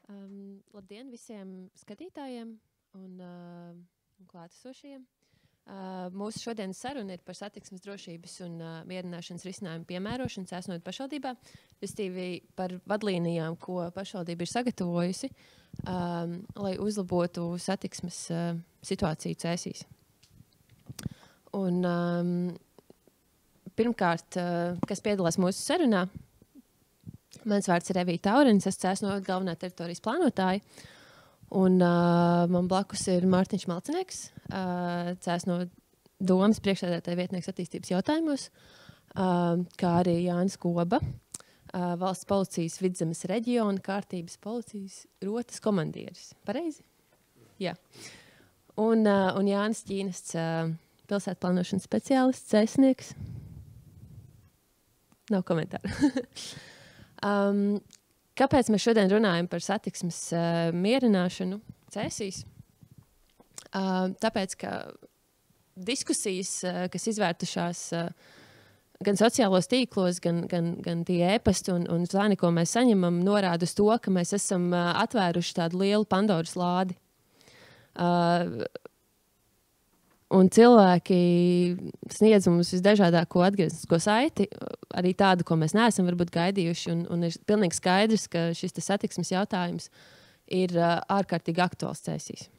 Labdien visiem skatītājiem un klātesošajiem. Mūsu šodienas saruna ir par satiksmes drošības un mierināšanas risinājumu piemērošanu Cēsnoju pašvaldībā, respektīvi par vadlīnijām, ko pašvaldība ir sagatavojusi, lai uzlabotu satiksmes situāciju Cēsīs. Un, pirmkārt, kas piedalās mūsu sarunā, mans vārds ir Evīta Taurinis, es Cēsnoju galvenā teritorijas plānotāja. Un man blakus ir Mārtiņš Malcinieks, Cēsnoju domas priekšsēdētāja vietnieks attīstības jautājumos, kā arī Jānis Koba, valsts policijas Vidzemes reģiona kārtības policijas rotas komandieris. Pareizi? Jā. Un Jānis Ķīnests, pilsētplānošanas speciālists, cēsnieks. Nav komentāru. Kāpēc mēs šodien runājam par satiksmes mierināšanu Cēsīs? Tāpēc, ka diskusijas, kas izvērtušās gan sociālos tīklos, gan tie ēpasti un zvani, ko mēs saņemam, norāda uz to, ka mēs esam atvēruši tādu lielu Pandoras lādi. Un cilvēki sniedz mums visdažādāko atgrieznisko saiti, arī tādu, ko mēs neesam varbūt gaidījuši. Un ir pilnīgi skaidrs, ka šis satiksmes jautājums ir ārkārtīgi aktuāls Cēsīs.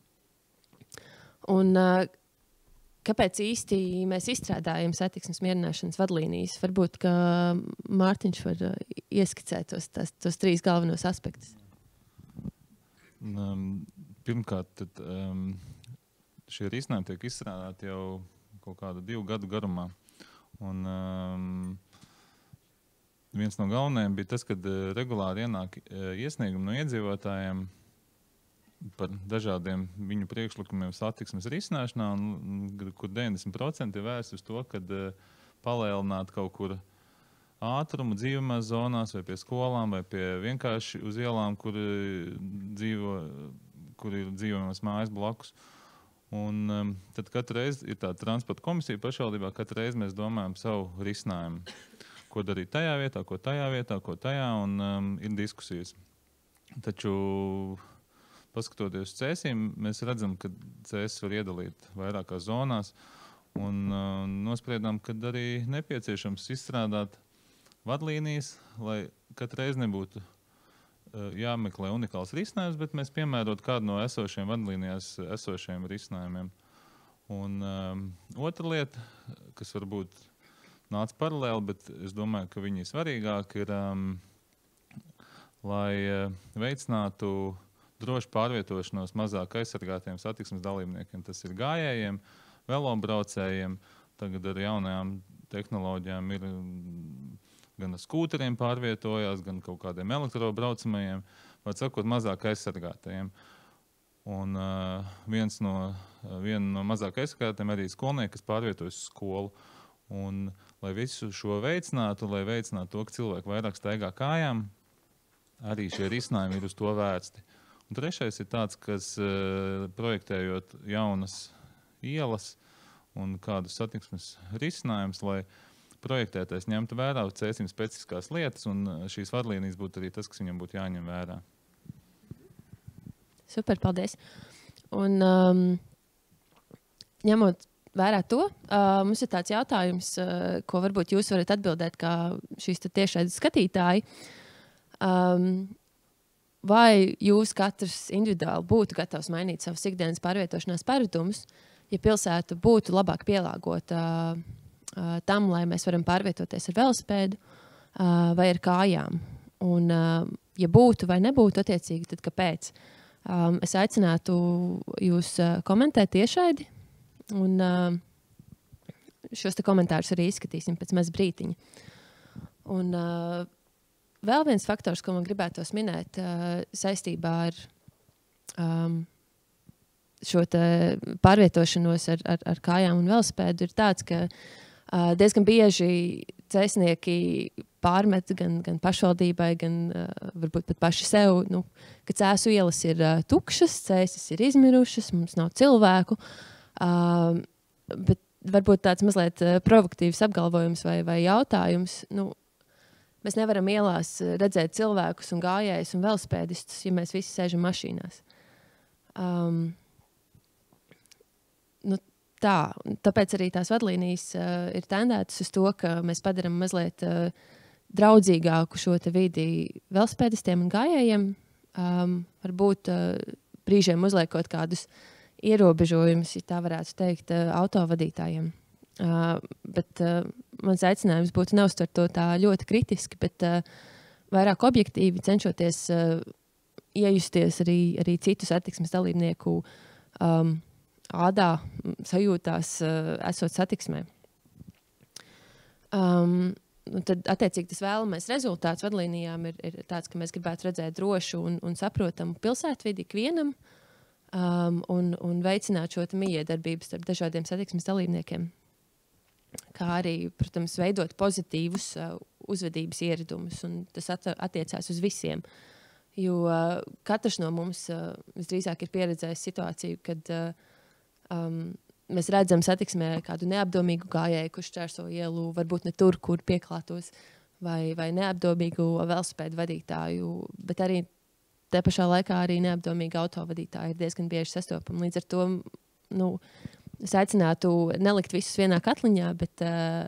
Un kāpēc īsti mēs izstrādājam satiksmes mierināšanas vadlīnijas? Varbūt, ka Mārtiņš var ieskicēt tos trīs galvenos aspektus. Pirmkārt, šie risinājumi tiek izstrādāti jau kaut kādu 2 gadu garumā. Un viens no galvenajiem bija tas, kad regulāri ienāk iesniegumi no iedzīvotājiem par dažādiem viņu priekšlikumiem satiksmes risināšanā, kur 90% ir vērsts uz to, kad palielināt kaut kur ātrumu dzīvamās zonās vai pie skolām vai pie vienkārši uz ielām, kur ir dzīvojamās mājas blakus. Un tad katru reizi ir tāda transporta komisija pašvaldībā, katru reizi mēs domājam savu risinājumu. Ko darīt tajā vietā, ko tajā, un ir diskusijas. Taču, paskatoties uz Cēsīm, mēs redzam, ka Cēsis var iedalīt vairākās zonās, un nospriedām, ka arī nepieciešams izstrādāt vadlīnijas, lai katru reizi nebūtu jāmeklē unikāls risinājums, bet mēs piemērot kādu no esošiem vadlīnijās esošiem risinājumiem. Un otra lieta, kas varbūt nāca paralēli, bet es domāju, ka viņi ir svarīgāki, ir, lai veicinātu drošu pārvietošanos mazāk aizsargātiem satiksmes dalībniekiem. Tas ir gājējiem, velobraucējiem, tagad ar jaunajām tehnoloģijām ir gan ar skūteriem pārvietojās, gan kaut kādiem elektrobraucamajiem, var sakot, mazāk aizsargātajiem. Un viena no mazāk aizsargātajiem arī skolnieki, kas pārvietojas uz skolu. Un, lai visu šo veicinātu, to, ka cilvēki vairāk staigā kājām, arī šie risinājumi ir uz to vērsti. Un trešais ir tāds, kas projektējot jaunas ielas un kādus satiksmes risinājumus, lai projektētais ņemtu vērā Cēsīm specifiskās lietas, un šīs vadlīnijas būtu arī tas, kas viņam būtu jāņem vērā. Super, paldies. Un ņemot vērā to, mums ir tāds jautājums, ko varbūt jūs varat atbildēt kā šīs tiešraides skatītāji. Vai jūs katrs individuāli būtu gatavs mainīt savus ikdienas pārvietošanās paradumus, ja pilsēta būtu labāk pielāgota tam, lai mēs varam pārvietoties ar velosipēdu vai ar kājām. Un, ja būtu vai nebūtu attiecīgi, tad kāpēc? Es aicinātu jūs komentēt tiešraidi, un šos komentārus arī izskatīsim pēc maz brītiņa. Un vēl viens faktors, ko man gribētos minēt saistībā ar šo pārvietošanos ar kājām un velosipēdu, ir tāds, ka diezgan bieži cēsnieki pārmet gan pašvaldībai, gan varbūt pat paši sev, ka Cēsu ielas ir tukšas, Cēsis ir izmirušas, mums nav cilvēku. Bet varbūt tāds mazliet provokatīvs apgalvojums vai jautājums. mēs nevaram ielās redzēt cilvēkus un gājējus un velosipēdistus, ja mēs visi sēžam mašīnās. Tāpēc arī tās vadlīnijas ir tendētas uz to, ka mēs padarām mazliet draudzīgāku šo vidi velosipēdistiem un gājējiem. Varbūt brīžiem uzliekot kādus ierobežojumus, ja tā varētu teikt, autovadītājiem. Bet mans aicinājums būtu neuztvert to tā ļoti kritiski, bet vairāk objektīvi cenšoties iejusties arī citu satiksmes dalībnieku ādā, sajūtās, esot satiksmē. Tad, attiecīgi, tas vēlamais rezultāts vadlīnijām ir tāds, ka mēs gribētu redzēt drošu un saprotamu pilsētvidi ikvienam un veicināt šo mijiedarbību starp dažādiem satiksmes dalībniekiem. Kā arī, protams, veidot pozitīvus uzvedības ieradumus, un tas attiecās uz visiem. Jo katrs no mums visdrīzāk ir pieredzējis situāciju, kad mēs redzam satiksmē kādu neapdomīgu gājēju, kurš šķērso ielu, varbūt ne tur, kur pieklātos, vai neapdomīgu velosipēdu vadītāju, bet arī te pašā laikā arī neapdomīgi autovadītāji ir diezgan bieži sastopami. Līdz ar to es aicinātu nelikt visus vienā katliņā, bet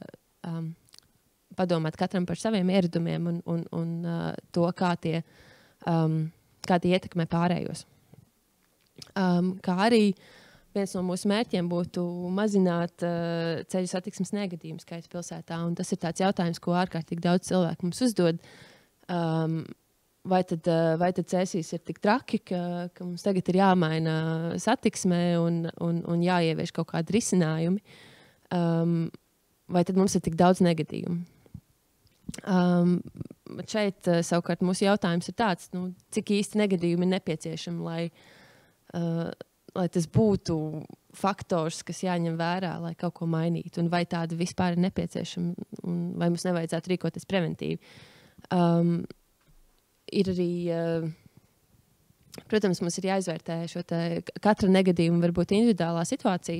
padomāt katram par saviem ieradumiem un to, kā tie ietekmē pārējos. Kā arī viens no mūsu mērķiem būtu mazināt ceļu satiksmes negadījumu skaitu pilsētā. Un tas ir tāds jautājums, ko ārkārtīgi daudz cilvēku mums uzdod. Vai tad Cēsīs ir tik traki, ka mums tagad ir jāmaina satiksmē un jāievieš kaut kādi risinājumi? Vai tad mums ir tik daudz negadījumu? Šeit savukārt mūsu jautājums ir tāds, cik īsti negadījumi ir nepieciešami, lai tas būtu faktors, kas jāņem vērā, lai kaut ko mainītu, un vai tāda vispār ir nepieciešama, un vai mums nevajadzētu rīkoties preventīvi. Ir arī, protams, mums ir jāizvērtē katra negadījuma varbūt individuālā situācija,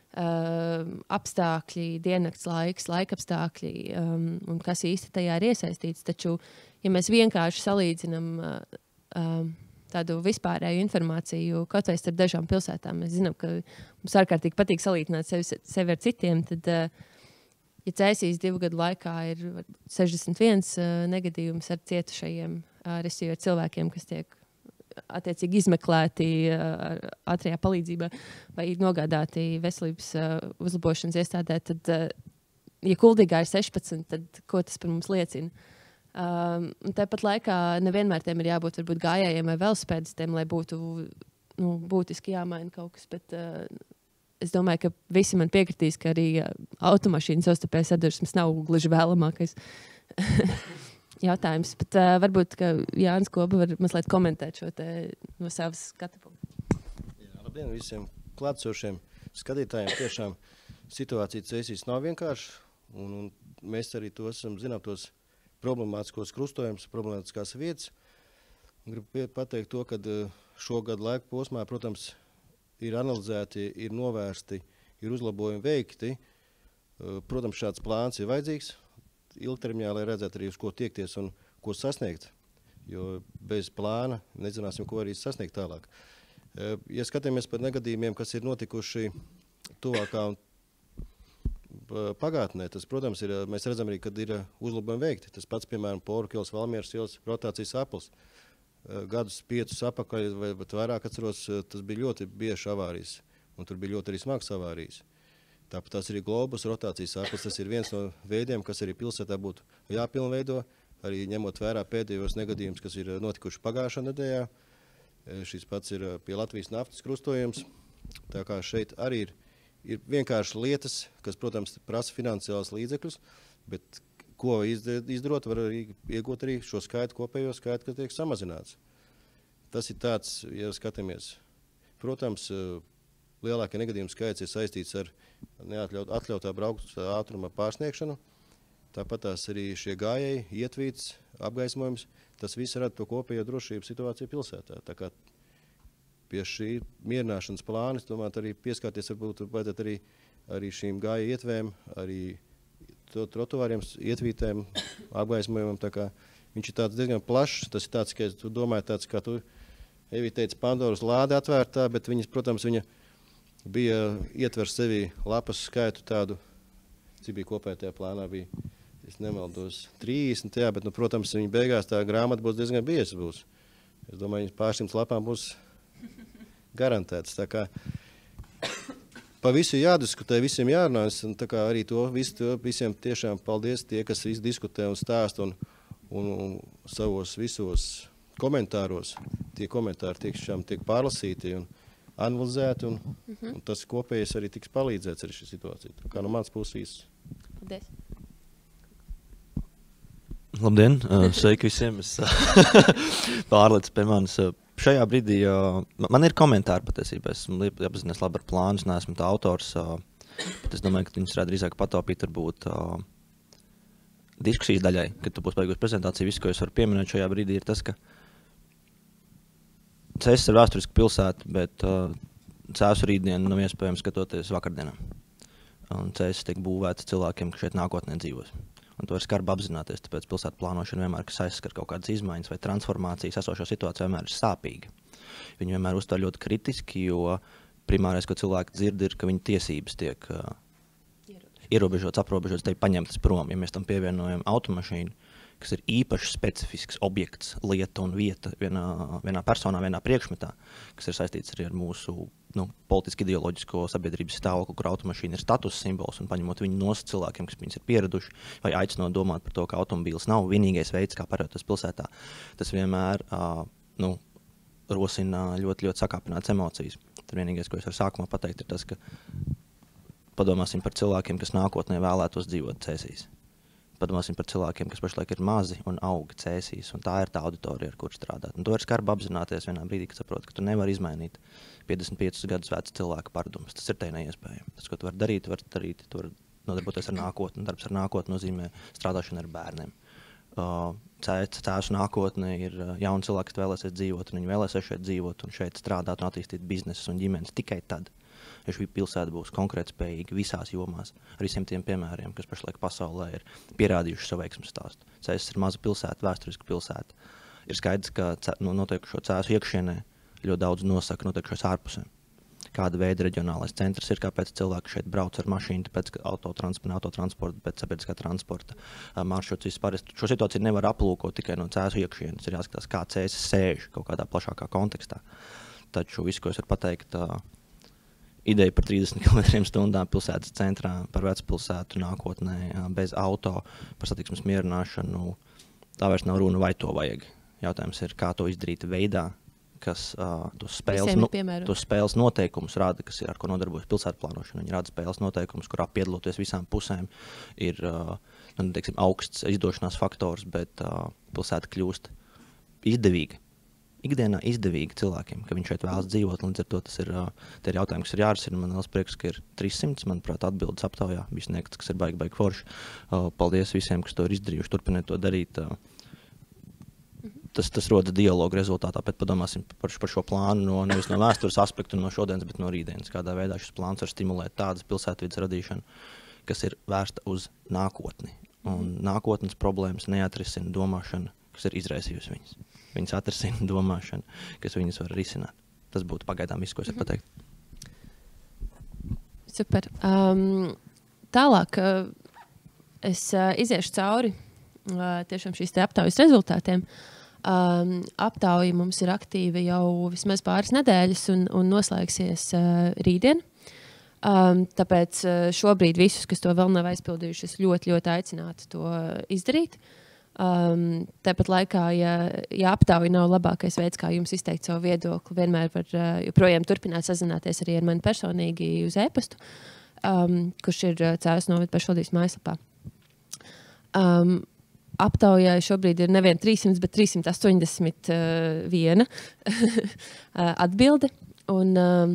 apstākļi, diennakts laiks, laikapstākļi, un kas īsti tajā ir iesaistīts. Taču, ja mēs vienkārši salīdzinām tādu vispārēju informāciju, kaut vai starp dažām pilsētām. Mēs zinām, ka mums ārkārtīgi patīk salīdzināt sevi ar citiem. Tad, ja Cēsīs 2 gadu laikā ir 61 negadījums ar cietušajiem, ar cilvēkiem, kas tiek attiecīgi izmeklēti ar ātrajā palīdzībā vai nogādāti veselības uzlabošanas iestādē, tad, ja Kuldīgā ir 16, tad ko tas par mums liecina? Tāpat laikā nevienmēr tiem ir jābūt varbūt gājējiem vai velosipēdistiem, lai būtu būtiski jāmaina kaut kas, bet es domāju, ka visi man piekritīs, ka arī automašīnas savstarpējās sadursmes nav gluži vēlamākais jautājums, bet varbūt, ka Jānis Koba var mazliet komentēt šo te no savas skatu punktu. Labdien visiem klātsošiem skatītājiem. Tiešām situācija Cēsīs nav vienkārši, un mēs arī zinām tos problemātiskos krustojumus, problemātiskās vietas. Gribu pateikt to, ka šo gadu laika posmā, protams, ir analizēti, ir novērsti, ir uzlabojumi veikti. Protams, šāds plāns ir vajadzīgs ilgtermiņā, lai redzētu arī, uz ko tiekties un ko sasniegt. Jo bez plāna nezināsim, ko arī sasniegt tālāk. Ja skatāmies par negadījumiem, kas ir notikuši tuvākā pagātnē, tas, protams, mēs redzam arī, kad ir uzlabojumi veikti. Tas pats, piemēram, Poru ielas, Valmieras ielas rotācijas aplis. Gadus 5 apakaļ vai vairāk atceros, tas bija ļoti bieži avārijas, un tur bija ļoti arī smags avārijas. Tāpat tās arī Globus rotācijas aplis, tas ir viens no veidiem, kas arī pilsētā būtu jāpilnveido, arī ņemot vērā pēdējos negadījumus, kas ir notikuši pagājušā nedēļā. Šis pats ir pie Latvijas naftas krustojums, tā kā šeit arī ir vienkārši lietas, kas, protams, prasa finansiālus līdzekļus, bet ko izdarot, var arī iegūt arī šo skaitu, kopējo skaitu, kas tiek samazināts. Tas ir tāds, ja skatāmies. Protams, lielākie negadījumu skaits ir saistīts ar atļautā braukšanas ātruma pārsniegšanu. Tāpat tās arī šie gājēji, ietvīts, apgaismojums, tas viss rada to kopējo drošības situāciju pilsētā. Tā kā pie šī mierināšanas plāna, domāt, arī pieskārties varbūt vajadzētu arī šīm gāja ietvēm, arī trotuāriem, ietvītēm, apgaismojumam. Viņš ir tāds diezgan plašs. Tas ir tāds, ka tu domāji tāds, kā tu Evi teici, Pandoras lāde atvērtā, bet viņas, protams, viņa bija ietver sevi lapas skaitu tādu, cik bija kopēji tajā plānā, bija, es nemaldos, 30, jā, bet, nu, protams, viņa beigās tā grāmata būs diezgan bieza būs. Es domāju, viņas pār 100 lapām būs garantētas. Tā kā pa visu jādiskutē, visiem jārunā. Un tā kā arī visiem tiešām paldies tie, kas diskutē un stāst un savos visos komentāros. Tie komentāri tiek pārlasīti un analizēti un tas kopējais arī tiks palīdzēts arī šī situācija. Tā kā no mans puses. Paldies. Labdien, sveiki visiem. Es pārlecu pie manis. Šajā brīdī man ir komentāri patiesībā. Esmu iepazinies labi ar plānus, neesmu tā autors. Bet es domāju, ka viņus varētu drīzāk pataupīt varbūt diskusijas daļai, kad tu būs beigusi prezentāciju. Viss, ko es varu pieminēt šajā brīdī, ir tas, ka Cēsis ir vēsturiska pilsēta, bet Cēsu rītdienu nav iespējams skatoties vakardienā. Un Cēsis tiek būvēts cilvēkiem, kas šeit nākotnē dzīvos. Un to ir skarbi apzināties, tāpēc pilsētu plānošana vienmēr, kas aizskar kaut kādas izmaiņas vai transformācijas, esošo situāciju vienmēr ir sāpīga. Viņi vienmēr uztver ļoti kritiski, jo primārais, ko cilvēki dzird, ir, ka viņu tiesības tiek ierobežotas, aprobežotas, tiek paņemtas prom. Ja mēs tam pievienojam automašīnu, kas ir īpaši specifisks objekts, lieta un vieta vienā personā, vienā priekšmetā, kas ir saistīts arī ar mūsu politiski ideoloģisko sabiedrības stāvokli, kur automašīna ir status simbols un paņemot viņu no cilvēkiem, kas viņus ir pieraduši, vai aicinot domāt par to, ka automobīls nav vienīgais veids, kā parētos pilsētā. Tas vienmēr rosina ļoti, ļoti sakāpinātas emocijas. Tad vienīgais, ko es varu sākumā pateikt, ir tas, ka padomāsim par cilvēkiem, kas nākotnē vēlētos dzīvot Cēsīs. Padomāsim par cilvēkiem, kas pašlaik ir mazi un aug Cēsīs, un tā ir tā auditorija, ar kur strādāt. Un to ir skarbi apzināties vienā brīdī, kad saprot, ka tu nevari izmainīt 55 gadus vecu cilvēku paradumus. Tas ir te neiespējami. Tas, ko tu vari darīt, tu vari nodarboties ar nākotni. Darbs ar nākotni nozīmē strādāšanu ar bērniem. Cēsu nākotne ir jauni cilvēki, kas vēlēsies dzīvot, un viņi vēlēsies šeit dzīvot un šeit strādāt un attīstīt biznesus un ģimenes tikai tad. Ja šī pilsēta būs konkrēti spējīga visās jomās, ar visiem tiem piemēriem, kas pašlaik pasaulē ir pierādījuši savu veiksmes stāstu. Cēsis ir maza pilsēta, vēsturiska pilsēta. Ir skaidrs, ka notiekušo Cēsu iekšienē ļoti daudz nosaka notiekušos ārpusē. Kāda veida reģionālais centrs ir, kāpēc cilvēki šeit brauc ar mašīnu, tāpēc autotransporta, pēc sabiedriskā transporta maršruts vispār. Šo situāciju nevar aplūkot tikai no Cēsu iekšienes. Ir jāskatās, kā Cēsis sēž kaut kādā plašākā kontekstā. Taču visu, ko es varu pateikt, ideja par 30 km/h pilsētas centrā, par vecpilsētu nākotnē, bez auto, par satiksmes mierināšanu, tā vairs nav runa, vai to vajag. Jautājums ir, kā to izdarīt veidā, kas tos spēles noteikumus rāda, kas ir, ar ko nodarbojas pilsētu plānošana. Viņi rāda spēles noteikumus, kurā piedaloties visām pusēm ir augsts izdošanās faktors, bet pilsēta kļūst izdevīga. Ikdienā izdevīgi cilvēkiem, ka viņš šeit vēlas dzīvot, līdz ar to tas ir jautājumi, kas ir jārisina. Man liels prieks, ka ir 300, manuprāt, atbildes aptaujā, bija sniegts, kas ir baigi forši. Paldies visiem, kas to ir izdarījuši, turpiniet to darīt. Tas roda dialogu rezultātā, bet padomāsim par šo plānu nevis no vēstures aspektu no šodienas, bet no rītdienas. Kādā veidā šis plāns var stimulēt tādas pilsētvides radīšanu, kas ir vērsta uz nākotni. Un nākotnes problēmas neatrisina domāšana, kas ir izraisījusi viņas. Viņas atrisina domāšanu, kas viņas var risināt. Tas būtu pagaidām viss, ko es varu pateikt. Super. Tālāk es iziešu cauri tiešām šīs te aptaujas rezultātiem. Aptauja mums ir aktīva jau vismaz pāris nedēļas un noslēgsies rītdien. Tāpēc šobrīd visus, kas to vēl nav aizpildījuši, es ļoti, ļoti aicinātu to izdarīt. Tāpat laikā, ja aptauja nav labākais veids, kā jums izteikt savu viedokli, vienmēr var joprojām turpināt sazināties arī ar mani personīgi uz e-pastu, kurš ir Cēsu novada pašvaldības mājaslapā. Aptaujā šobrīd ir nevien 300, bet 381 atbilde. Un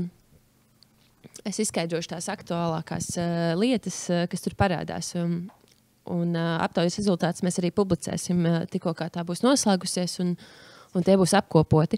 es izskaidrošu tās aktuālākās lietas, kas tur parādās. Un aptaujas rezultātus mēs arī publicēsim tikko, kā tā būs noslēgusies, un tie būs apkopoti.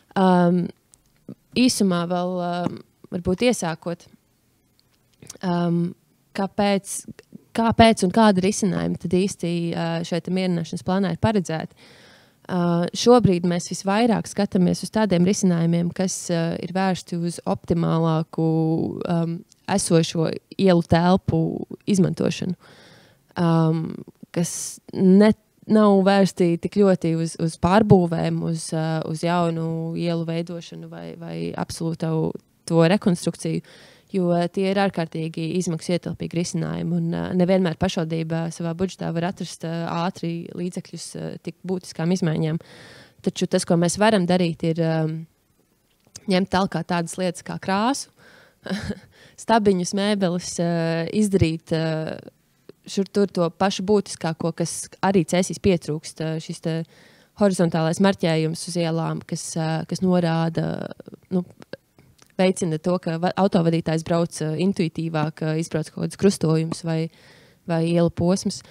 Īsumā vēl varbūt iesākot, kāpēc kāpēc un kāda risinājuma tad īsti šeit mierināšanas plānā ir paredzēti. Šobrīd mēs visvairāk skatāmies uz tādiem risinājumiem, kas ir vērsti uz optimālāku esošo ielu telpu izmantošanu, kas nav vērsti tik ļoti uz pārbūvēm, uz jaunu ielu veidošanu vai absolūtu to rekonstrukciju, jo tie ir ārkārtīgi izmaksu ietilpīgi risinājumi. Un nevienmēr pašvaldība savā budžetā var atrast ātri līdzekļus tik būtiskām izmaiņām. Taču tas, ko mēs varam darīt, ir ņemt talkā tādas lietas kā krāsu, stabiņus, mēbeles, izdarīt šur tur to pašu būtiskāko, kas arī cēsīs pietrūkst, šis horizontālais marķējums uz ielām, kas norāda, veicina to, ka autovadītājs brauc intuitīvāk, izbrauc kaut kāds krustojums vai ielu posms.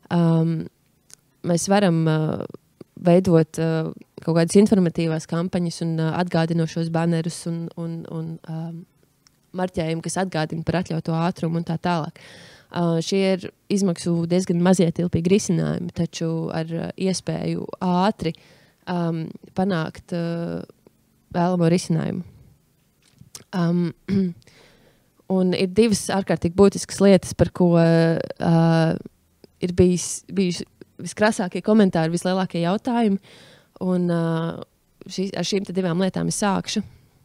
Mēs varam veidot kaut kādas informatīvās kampaņas un atgādinošos banerus un marķējumu, kas atgādina par atļautu ātrumu un tā tālāk. Šie ir izmaksu diezgan mazietilpīgi risinājumi, taču ar iespēju ātri panākt vēlamo risinājumu. Un ir divas ārkārtīgi būtiskas lietas, par ko ir bijuši viskrasākie komentāri, vislielākie jautājumi. Un ar šīm divām lietām es sākšu.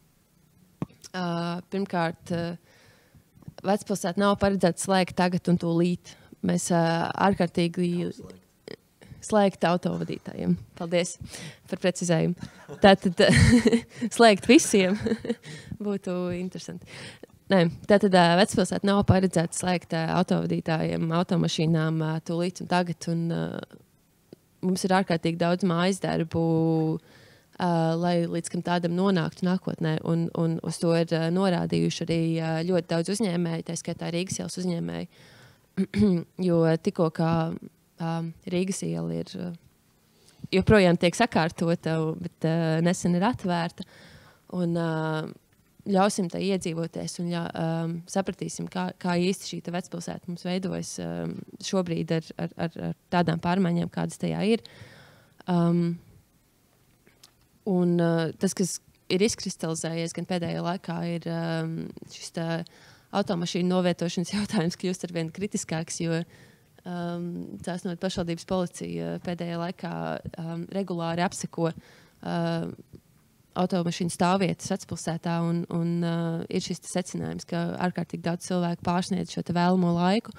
Pirmkārt, vecpilsēta nav paredzēta slēgt tagad un tūlīt. Mēs ārkārtīgi slēgt autovadītājiem. Paldies par precizējumu. Tātad slēgt visiem būtu interesanti. Nē, tātad vecpilsēta nav paredzēta slēgt autovadītājiem, automašīnām tūlīt un tagad. Un, mums ir ārkārtīgi daudz mājas darbu, lai līdz kam tādam nonāktu nākotnē. Un uz to ir norādījuši arī ļoti daudz uzņēmēji, tā skaitā Rīgas ielas uzņēmēji. Jo tikko kā Rīgas iela ir joprojām tiek sakārtota, bet nesen ir atvērta. Un ļausim tai iedzīvoties un sapratīsim, kā īsti šī vecpilsēta mums veidojas šobrīd ar tādām pārmaiņām, kādas tajā ir. Un tas, kas ir izkristalizējies gan pēdējā laikā, ir šis automašīnu novietošanas jautājums kļūst arvien kritiskāks, jo Cēsnotu pašvaldības policija pēdējā laikā regulāri apseko automašīnu stāvvietas vecpilsētā un ir šis secinājums, ka ārkārtīgi daudz cilvēku pārsniedz šo vēlamo laiku.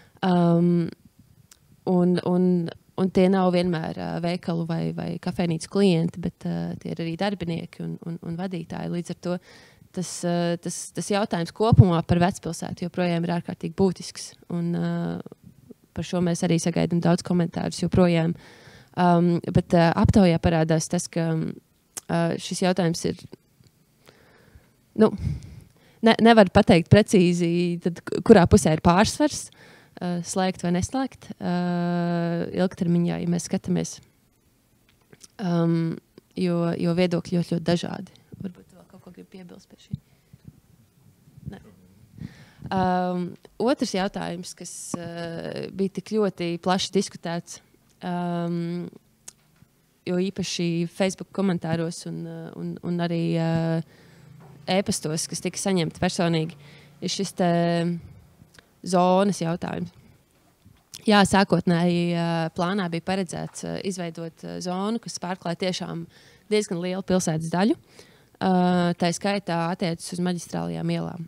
Un tie nav vienmēr veikalu vai kafejnīcu klienti, bet tie ir arī darbinieki un vadītāji. Līdz ar to tas jautājums kopumā par vecpilsētu joprojām ir ārkārtīgi būtisks. Un par šo mēs arī sagaidām daudz komentārus joprojām. Bet aptaujā parādās tas, ka šis jautājums ir, nevar pateikt precīzi, tad, kurā pusē ir pārsvars, slēgt vai neslēgt ilgtermiņā, ja mēs skatāmies, jo viedokļi ļoti dažādi. Varbūt vēl kaut ko grib piebilst pie šī. Ne. Otrs jautājums, kas bija tik ļoti plaši diskutēts, jo īpaši Facebook komentāros un arī e-pastos, kas tika saņemti personīgi, ir šis zonas jautājums. Jā, sākotnēji plānā bija paredzēts izveidot zonu, kas pārklāj tiešām diezgan lielu pilsētas daļu. Tā skaitā attiecas uz maģistrālajām ielām.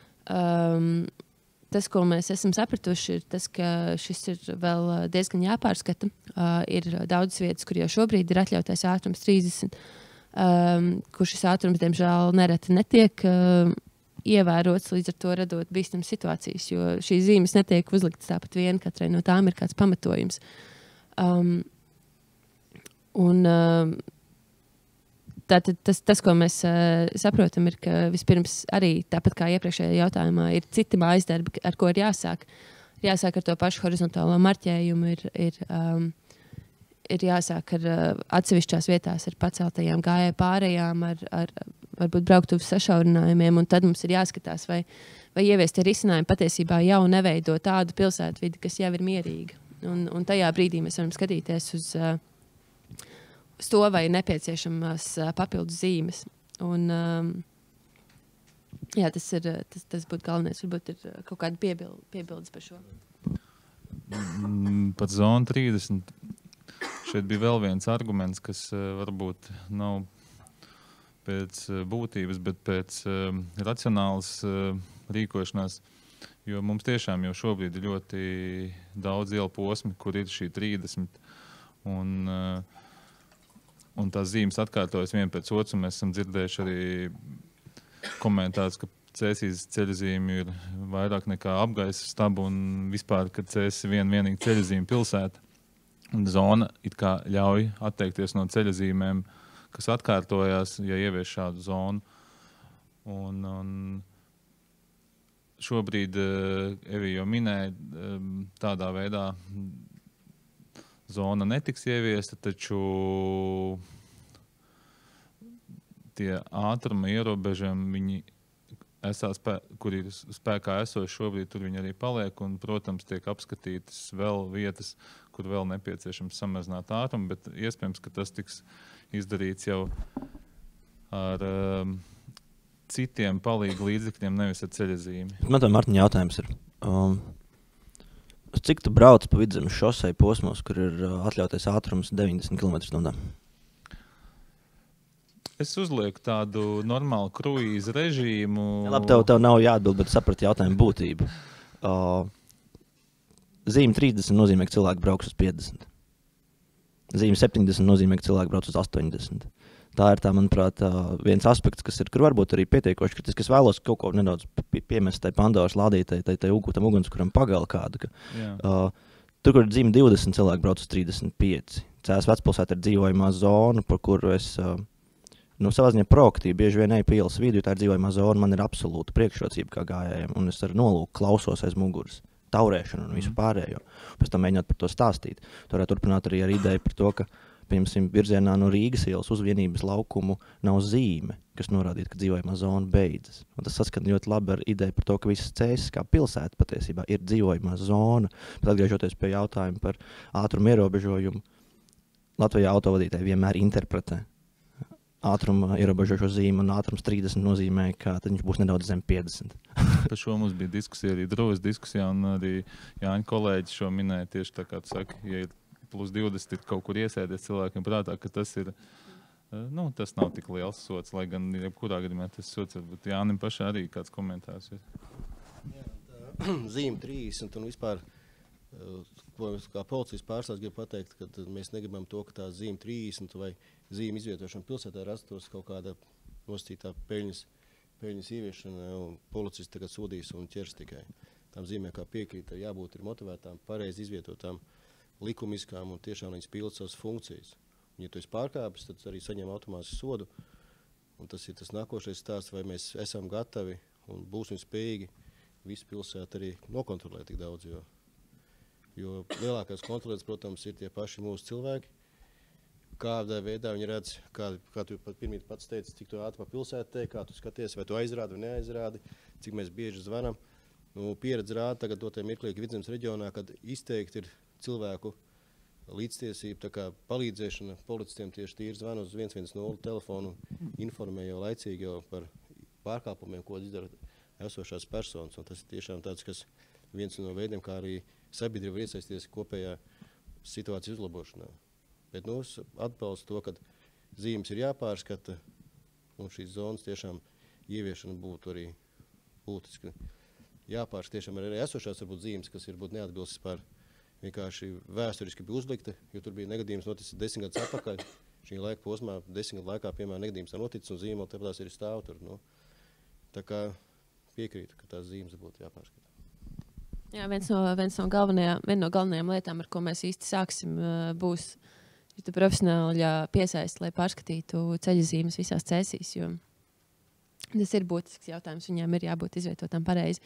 Tas, ko mēs esam sapratuši, ir tas, ka šis ir vēl diezgan jāpārskata. Ir daudzas vietas, kur jau šobrīd ir atļautais ātrums 30, kur šis ātrums, diemžēl, nereti netiek ievērots, līdz ar to radot bīstamas situācijas, jo šīs zīmes netiek uzliktas tāpat vien, katrai no tām ir kāds pamatojums. Tātad tas, ko mēs saprotam, ir, ka vispirms arī, tāpat kā iepriekšējā jautājumā, ir citi mājas darbi, ar ko ir jāsāk. Jāsāk ar to pašu horizontālo marķējumu, ir jāsāk ar atsevišķās vietās ar paceltajām gājēju pārējām, ar varbūt brauktuves sašaurinājumiem, un tad mums ir jāskatās, vai vai ieviestie risinājumi patiesībā jau neveido tādu pilsētvidi, kas jau ir mierīga. Un tajā brīdī mēs varam skatīties uz to, vai ir nepieciešamas papildus zīmes. Un, jā, tas būtu galvenais. Varbūt ir kaut kāda piebildes par šo. Par zonu 30. Šeit bija vēl viens arguments, kas varbūt nav pēc būtības, bet pēc racionālas rīkošanās. Jo mums tiešām jau šobrīd ir ļoti daudz ielu posmi, kur ir šī 30. Un tās zīmes atkārtojas vien pēc otras. Mēs esam dzirdējuši arī komentārus, ka Cēsīs ceļazīme ir vairāk nekā apgaisa staba un vispār, ka Cēsis ir vienīgi ceļazīme pilsēta. Un zona it kā ļauj atteikties no ceļazīmēm, kas atkārtojās, ja ievieš šādu zonu. Un šobrīd, Evija jau minēja, tādā veidā zona netiks ieviesta, taču tie ātruma ierobežojumi, viņi kur ir spēkā esoši šobrīd, tur viņi arī paliek, un, protams, tiek apskatītas vēl vietas, kur vēl nepieciešams samazināt ātrumu, bet iespējams, ka tas tiks izdarīts jau ar citiem palīgu līdzekļiem, nevis ar ceļazīmi. Man tā, Martiņ, jautājums ir, cik tu brauc pa Vidzemes šosei posmos, kur ir atļautais ātrums 90 km/h? Es uzlieku tādu normālu kruīzu režīmu. Ja, labi, tev nav jāatbild, bet saprati jautājumu būtību. Zīme 30 nozīmē, ka cilvēki brauks uz 50. Zīme 70 nozīmē, ka cilvēki brauc uz 80. Tā ir, manuprāt, viens aspekts, kas ir, kur varbūt arī pietiekoši kritisks. Es vēlos kaut ko nedaudz piemest tai Pandoras lādītai, tam ugunskuram pagala kādu. Tur, kur ir zīme 20, cilvēki brauc uz 35. Cēs vecpilsēta ir dzīvojamā zona, par kuru es savā ziņā proaktīvi bieži vien eju pa ielas vidu, jo tā ir dzīvojamā zona, man ir absolūta priekšrocība kā gājējiem, un es ar nolūku klausos aiz muguras, taurēšanu un visu pārējo. Pēc tam mēģināt par to stāstīt. Tu varētu turpināt arī ar ideju par to, ka piemēram, virzienā no Rīgas ielas uz Vienības laukumu nav zīme, kas norādītu, ka dzīvojamā zona beidzas. Un tas saskan ļoti labi ar ideju par to, ka visas Cēsis kā pilsēta patiesībā ir dzīvojamā zona. Bet atgriežoties pie jautājuma par ātrumu ierobežojumu, Latvijā autovadītāji vienmēr interpretē ātruma ierobežošo zīmi, un ātrums 30 nozīmē, ka viņš būs nedaudz zem 50. Par šo mums bija diskusija arī Drūzes diskusijā, un arī Jāņa kolēģi šo minēja tieši tā, kā tu saki, ja ir plus 20 ir kaut kur iesēdies cilvēkiem prātā, ka tas ir, tas nav tik liels sots, lai gan jebkurā gadījumā tas sots, bet Jānim pašā arī kāds komentārs ir. Jā, tā zīme 30 un vispār, ko kā policijas pārstāvs grib pateikt, ka mēs negribam to, ka tā zīme 30 vai zīme izvietošana pilsētā rastos kaut kāda nosacītā peļņas ieviešana, un policists tagad sodīs un ķers tikai. Tām zīmēm kā piekrīt, jābūt ir motivētām, pareizi izvietotām, likumiskām un tiešām viņas pilda savas funkcijas. Un, ja tu esi pārkāpis, tad arī saņem automātisku sodu. Un tas ir tas nākošais stāsts, vai mēs esam gatavi un būsim spējīgi visu pilsētu arī nokontrolēt tik daudz. Jo lielākās kontrolētas, protams, ir tie paši mūsu cilvēki. Kādā veidā viņi redz, kā tu pirmīt pats teici, cik tu ātri pa pilsētē, kā tu skaties, vai tu aizrādi vai neaizrādi, cik mēs bieži zvanam. Pieredze rāda tagad dotajā mirklī Vidzemes reģionā, kad izteikti ir cilvēku līdztiesība, tā kā palīdzēšana policistiem tieši tīri zvanu uz 110 telefonu, informē jau laicīgi jau par pārkāpumiem, ko izdara esošās personas. Un tas ir tiešām tāds, kas viens no veidiem, kā arī sabiedrība var iesaisties kopējā situācijas uzlabošanā. Bet es atbalstu to, ka zīmes ir jāpārskata un šīs zonas tiešām ieviešana būtu arī būtiski. Jāpārskata tiešām arī esošās varbūt zīmes, kas ir būt neatbilstas par vienkārši vēsturiski bija uzlikta, jo tur bija negadījums noticis 10 gadus atpakaļ. Šī laika posmā 10 gadu laikā, piemēram, negadījums nav noticis un zīme vēl tāpēc ir stāv tur. Tā kā piekrītu, ka tās zīmes būtu jāpārskata. Jā, viena no galvenajām lietām, ar ko mēs īsti sāksim, būs profesionāli piesaist, lai pārskatītu ceļazīmes visās Cēsīs, jo tas ir būtisks jautājums, viņām ir jābūt izvietotām pareizi.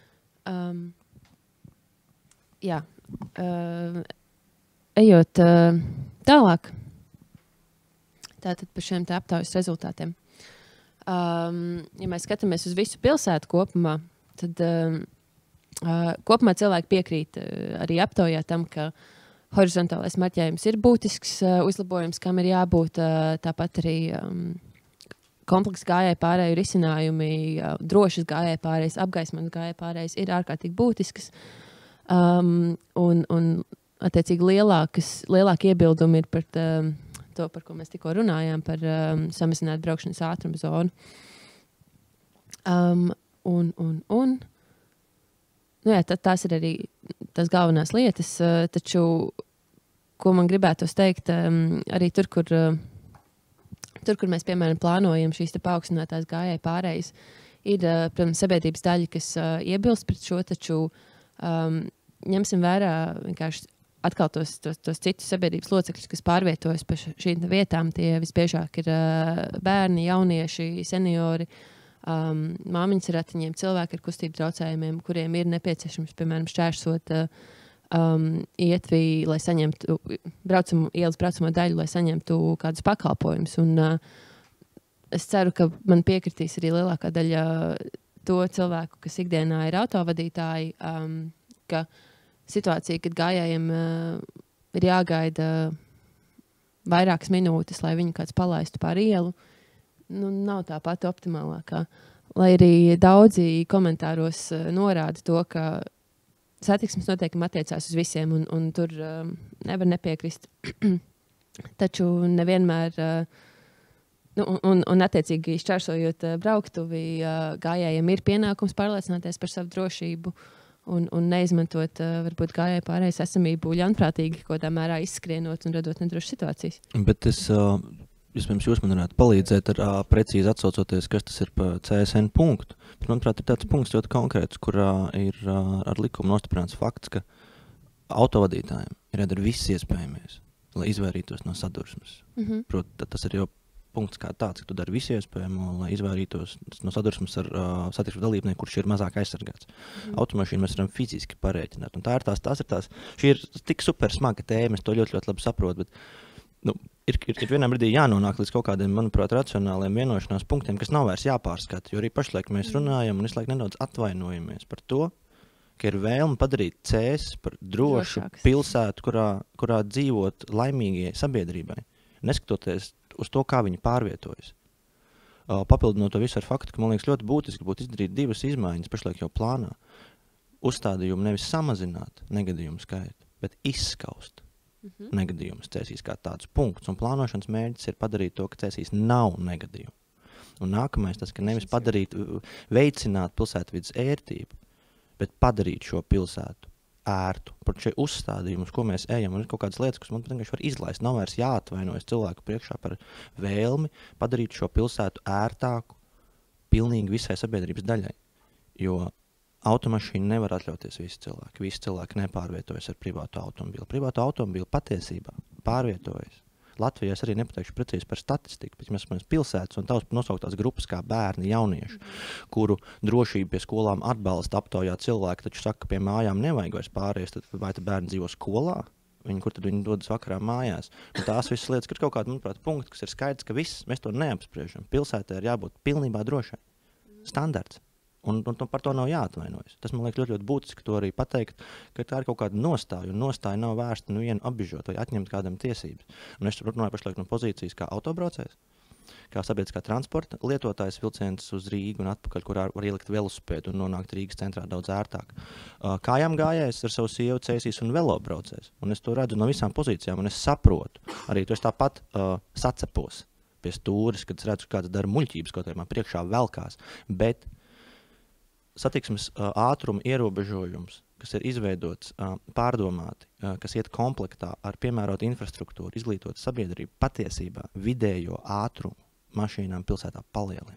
Ejot tālāk, tātad par šiem aptaujas rezultātiem. Ja mēs skatāmies uz visu pilsētu kopumā, tad kopumā cilvēki piekrīt arī aptaujā tam, ka horizontālais marķējums ir būtisks uzlabojums, kam ir jābūt. Tāpat arī komplekss gājēju pārēju risinājumi, drošas gājēju pārējas, apgaismotas gājēju pārējas ir ārkārtīgi būtiskas. Un attiecīgi lielāki iebildumi ir par to, par ko mēs tikko runājām, par samazināt braukšanas ātruma zonu. Nu jā, tās ir arī tās galvenās lietas, taču, ko man gribētos teikt, arī tur, kur mēs, piemēram, plānojam šīs paaugstinātās gājēju pārējas, ir, protams, sabiedrības daļa, kas iebilst pret šo, taču ņemsim vērā vienkārši atkal tos citus sabiedrības locekļus, kas pārvietojas pa šīm vietām. Tie visbiežāk ir bērni, jaunieši, seniori, māmiņas ar ratiņiem, cilvēki ar kustību traucējumiem, kuriem ir nepieciešams, piemēram, šķērsot ietvi, lai saņemtu ielas braucamo daļu, lai saņemtu kādus pakalpojumus. Un es ceru, ka man piekritīs arī lielākā daļa to cilvēku, kas ikdienā ir autovadītāji, ka situācija, kad gājējiem ir jāgaida vairākas minūtes, lai viņu kāds palaistu pār ielu, nav tā pati optimālākā. Lai arī daudzi komentāros norāda to, ka satiksmes noteikumi attiecās uz visiem, un tur nevar nepiekrist. Taču nevienmēr, un attiecīgi šķērsojot brauktuvi, gājējiem ir pienākums pārliecināties par savu drošību un neizmantot varbūt gājēju pārējas esamību ļaunprātīgi, kādā mērā izskrienot un radot nedrošas situācijas. Bet Iespējams, jūs man varētu palīdzēt ar precīzi atsaucoties, kas tas ir pa CSN punktu. Bet, manuprāt, ir tāds punkts ļoti konkrēts, kurā ir ar likumu nostiprināts fakts, ka autovadītājiem ir jādara viss iespējamais, lai izvairītos no sadursmes. Proti, tas ir jau punkts kā tāds, ka tu dari visu iespējamo, lai izvairītos no sadursmes ar satiksmes dalībnieku, kurš ir mazāk aizsargāts. Automašīnu mēs varam fiziski parēķināt. Un šī ir tik super smaga tēma, es to ļoti, ļoti labi saprotu, bet ir vienā brīdī jānonāk līdz kaut kādiem, manuprāt, racionāliem vienošanās punktiem, kas nav vairs jāpārskata, jo arī pašlaik mēs runājam un visu laiku nedaudz atvainojamies par to, ka ir vēlme padarīt Cēs par drošu pilsētu, kurā dzīvot laimīgie sabiedrībai, neskatoties uz to, kā viņi pārvietojas. Papildinot to visu ar faktu, ka man liekas ļoti būtiski būtu izdarīt divas izmaiņas pašlaik jau plānā. Uzstādījumu nevis samazināt negadījumu skaitu, bet izskaust negadījumus Cēsīs kā tādus punktus. Un plānošanas mērķis ir padarīt to, ka Cēsīs nav negadījumu. Un nākamais tas, ka nevis veicināt pilsētvides ērtību, bet padarīt šo pilsētu ērtu. Par šie uzstādījumus, ko mēs ejam, un ir kaut kādas lietas, kas man vienkārši var izlaist. Nav vairs jāatvainojas cilvēku priekšā par vēlmi padarīt šo pilsētu ērtāku pilnīgi visai sabiedrības daļai. Jo automašīnu nevar atļauties visi cilvēki. Visi cilvēki nepārvietojas ar privātu automobīlu. Privātu automobīlu patiesībā pārvietojas. Latvijā es arī nepateikšu precīzi par statistiku, bet mēs esam pilsētas un tavs nosauktās grupas kā bērni, jaunieši, kuru drošību pie skolām atbalsta aptaujā cilvēki, taču saka, ka pie mājām nevajag vairs pāries, tad vai te bērni dzīvo skolā? Kur tad viņi dodas vakarā mājās? Un tās visas lietas, ka ir kaut kādi, manuprāt, punkti, kas ir skaidrs, ka viss, mēs to neapspriežam. Pilsētē ir jābūt pilnībā drošai. Standarts. Un par to nav jāatvainojas. Tas man liekas ļoti, ļoti būtiski to arī pateikt, ka tā ir kaut kāda nostāja, un nostāja nav vērsta vienu apbižot vai atņemt kādam tiesības. Un es runāju pašlaik no pozīcijas kā autobraucējs, kā sabiedriskā transporta lietotājs vilciens uz Rīgu un atpakaļ, kurā var ielikt velosipēdu un nonākt Rīgas centrā daudz ērtāk. Kājām gājējs ar savu sievu Cēsīs un velobraucējs. Un es to redzu no visām pozīcijām, un es saprotu. Arī to es tāpat sacepos pie stūres, kad es redzu, kāds dara muļķības, kaut kā man priekšā velkās. Bet satiksmes ātruma ierobežojums, kas ir izveidots pārdomāti, kas iet komplektā ar piemērotu infrastruktūru, izglītotu sabiedrību, patiesībā vidējo ātrumu mašīnām pilsētā palielina.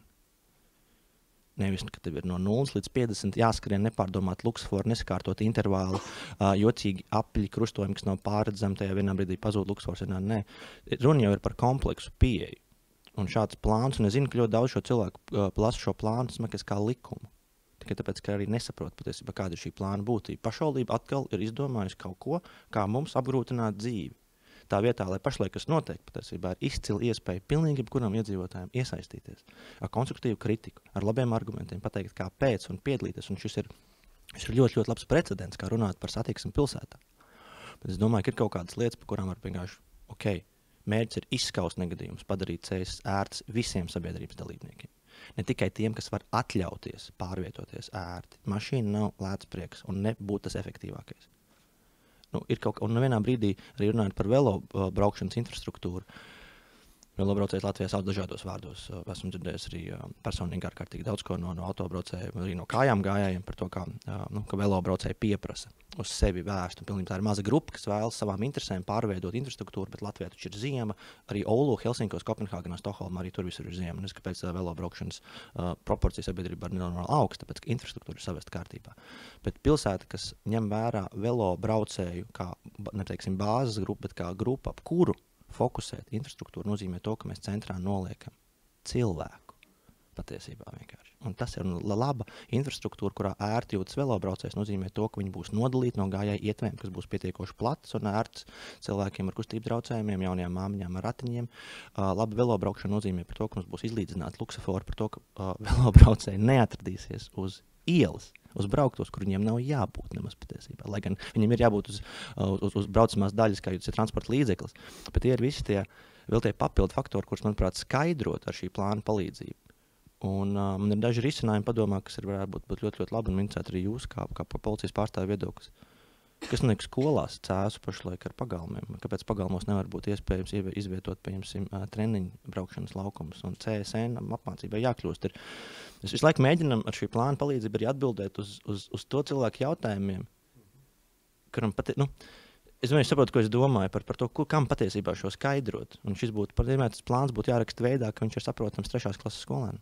Nevis, ka tev ir no 0 līdz 50 jāskrien nepārdomāt luksusforu, nesakārtot intervālu, jocīgi apļi krustojumi, kas nav pārredzami, tajā vienā brīdī pazūd luksusfors. Nē, runa jau ir par kompleksu pieeju. Un šāds plāns, un es zinu, ka ļoti daudz šo cilvēku plasu šo plānu smekas kā likumu. Tikai tāpēc, ka arī nesaprot patiesībā, kāda ir šī plāna būtība. Pašvaldība atkal ir izdomājusi kaut ko, kā mums apgrūtināt dzīvi. tā vietā, lai pašlaik kas notiek, patiesībā ir izcila iespēja pilnīgi jebkuram iedzīvotājiem iesaistīties ar konstruktīvu kritiku, ar labiem argumentiem, pateikt, kāpēc un piedalīties. Un šis ir ļoti, ļoti labs precedents, kā runāt par satiksmi pilsētā. Bet es domāju, ka ir kaut kādas lietas, par kurām var vienkārši, mērķis ir izskaust negadījumus, padarīt ceļus ērtus visiem sabiedrības dalībniekiem. Ne tikai tiem, kas var atļauties pārvietoties ērti. Mašīna nav lēts prieks un nebūtu tas efektīvākais. Un vienā brīdī arī runājot par velo braukšanas infrastruktūru. Velobraucējs Latvijā sauc dažādos vārdos. Esmu dzirdējis arī personīgi ārkārtīgi daudz ko no autobraucējiem, arī no kājām gājējiem par to, ka velobraucēji pieprasa uz sevi vērstu. Tā ir maza grupa, kas vēlas savām interesēm pārveidot infrastruktūru, bet Latvijā taču ir ziema. Arī Oulu, Helsinkos, Kopenhāgenā, Stokholmā arī tur visur ir ziema. Un es kāpēc velobraukšanas proporcija sabiedrībā ir nenormāli augsta, tāpēc ka infrastruktūra ir savesta kārtībā. Bet pilsēta, kas ņem vērā velobraucēju kā, neteiksim, bāzes grupu, bet kā grupa, ap kuru fokusēt infrastruktūru nozīmē to, ka mēs centrā noliekam cilvēku patiesībā vienkārši. Un tas ir laba infrastruktūra, kurā ērti jūtas velobraucējs, nozīmē to, ka viņi būs nodalīti no gājēju ietvēm, kas būs pietiekoši platas un ērts cilvēkiem ar kustību traucējumiem, jaunajām māmiņām ar ratiņiem. Laba velobraukšana nozīmē par to, ka mums būs izlīdzināta luksofora, par to, ka velobraucēji neatradīsies uz ielas, uz brauktos, kur viņiem nav jābūt nemaz patiesībā. Lai gan viņiem ir jābūt uz braucamās daļas, kā jūtas ir transporta līdzeklis. Bet tie ir visi tie papildu faktori, kurus, manuprāt, skaidrot ar šī plāna palīdzību. Un man ir daži risinājumi padomā, kas varētu būt ļoti, ļoti labi un interesēt arī jūs, kā policijas pārstāvju viedoklis. Kas notiek skolās cēsu pašlaik ar pagalmiem? Kāpēc pagalmos nevar būt iespējams izvietot, pieņemsim, treniņu braukšanas laukumus un CSN apmācībai jākļūst? Mēs visu laiku mēģinam ar šī plāna palīdzību arī atbildēt uz to cilvēku jautājumiem, kuram es saprotu, ko es domāju par to, kam patiesībā šo skaidrot. Un šis tas plāns būtu jāraksta veidā, ka viņš ir saprotams 3. klases skolēnam.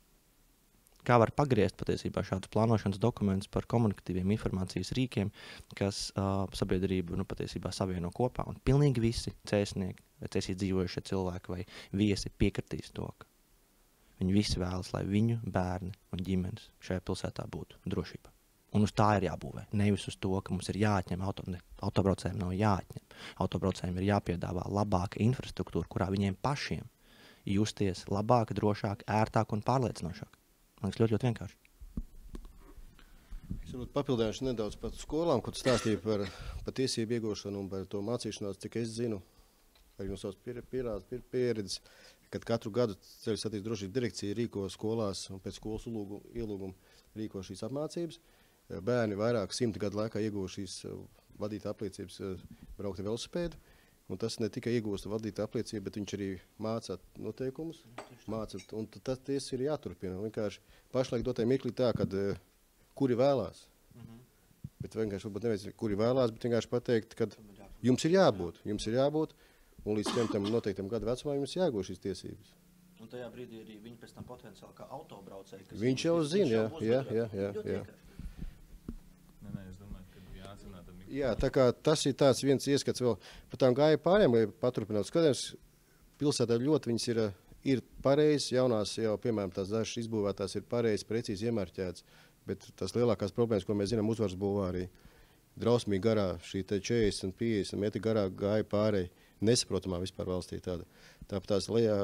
Kā var pagriezt patiesībā šādus plānošanas dokumentus par komunikatīviem informācijas rīkiem, kas sabiedrību patiesībā savieno kopā. Un pilnīgi visi cēsnieki, vai cēsīs dzīvojušie cilvēki vai viesi piekritīs to, ka viņi visi vēlas, lai viņu bērni un ģimenes šajā pilsētā būtu drošībā. Un uz tā ir jābūvē. Nevis uz to, ka mums ir jāatņem autobraucējiem nav jāatņem. Autobraucējiem ir jāpiedāvā labāka infrastruktūra, kurā viņiem pašiem justies labāk, drošāk, ērtāk un pārliecinošāk. Man liekas, ļoti, ļoti vienkārši. Es varbūt papildināšu nedaudz par skolām, kur stāstīju par tiesību iegūšanu un par to mācīšanos, cik es zinu, arī no savas pieredzes, kad katru gadu Ceļu satiksmes drošības direkcija rīko skolās un pēc skolas ielūguma rīko šīs apmācības. Bērni vairāk 100 gadu laikā iegūst šīs vadītāja apliecības braukt ar velosipēdu. Un tas ne tikai iegūst vadītāja apliecību, bet viņš arī māca noteikumus. Un tas ir jāturpina. Vienkārši pašlaik dotajā mirklī tā, kad kuri vēlās. Bet vienkārši varbūt nevis kuri vēlās, bet vienkārši pateikt, ka jums ir jābūt. Un līdz tam noteiktam gadu vecumam jums jāgūst šīs tiesības. Un tajā brīdī arī viņi pēc tam potenciāli kā autobraucēji. Viņš jau zina, jā. Jā, tā kā tas ir tāds viens ieskats vēl par tām gāju pārējām, lai paturpinātu skatījums. Pilsētā ļoti viņas ir pareizes, jaunās jau, piemēram, tās dažas izbūvētās ir pareizes, precīzi iemarķētas, bet tas lielākās problēmas, ko mēs zinām Uzvaras bulvārī, drausmīgi garā, šī 40 un 50 metri garā gāja pārēji, nesaprotamā vispār valstī tāda. Tāpat tās lejā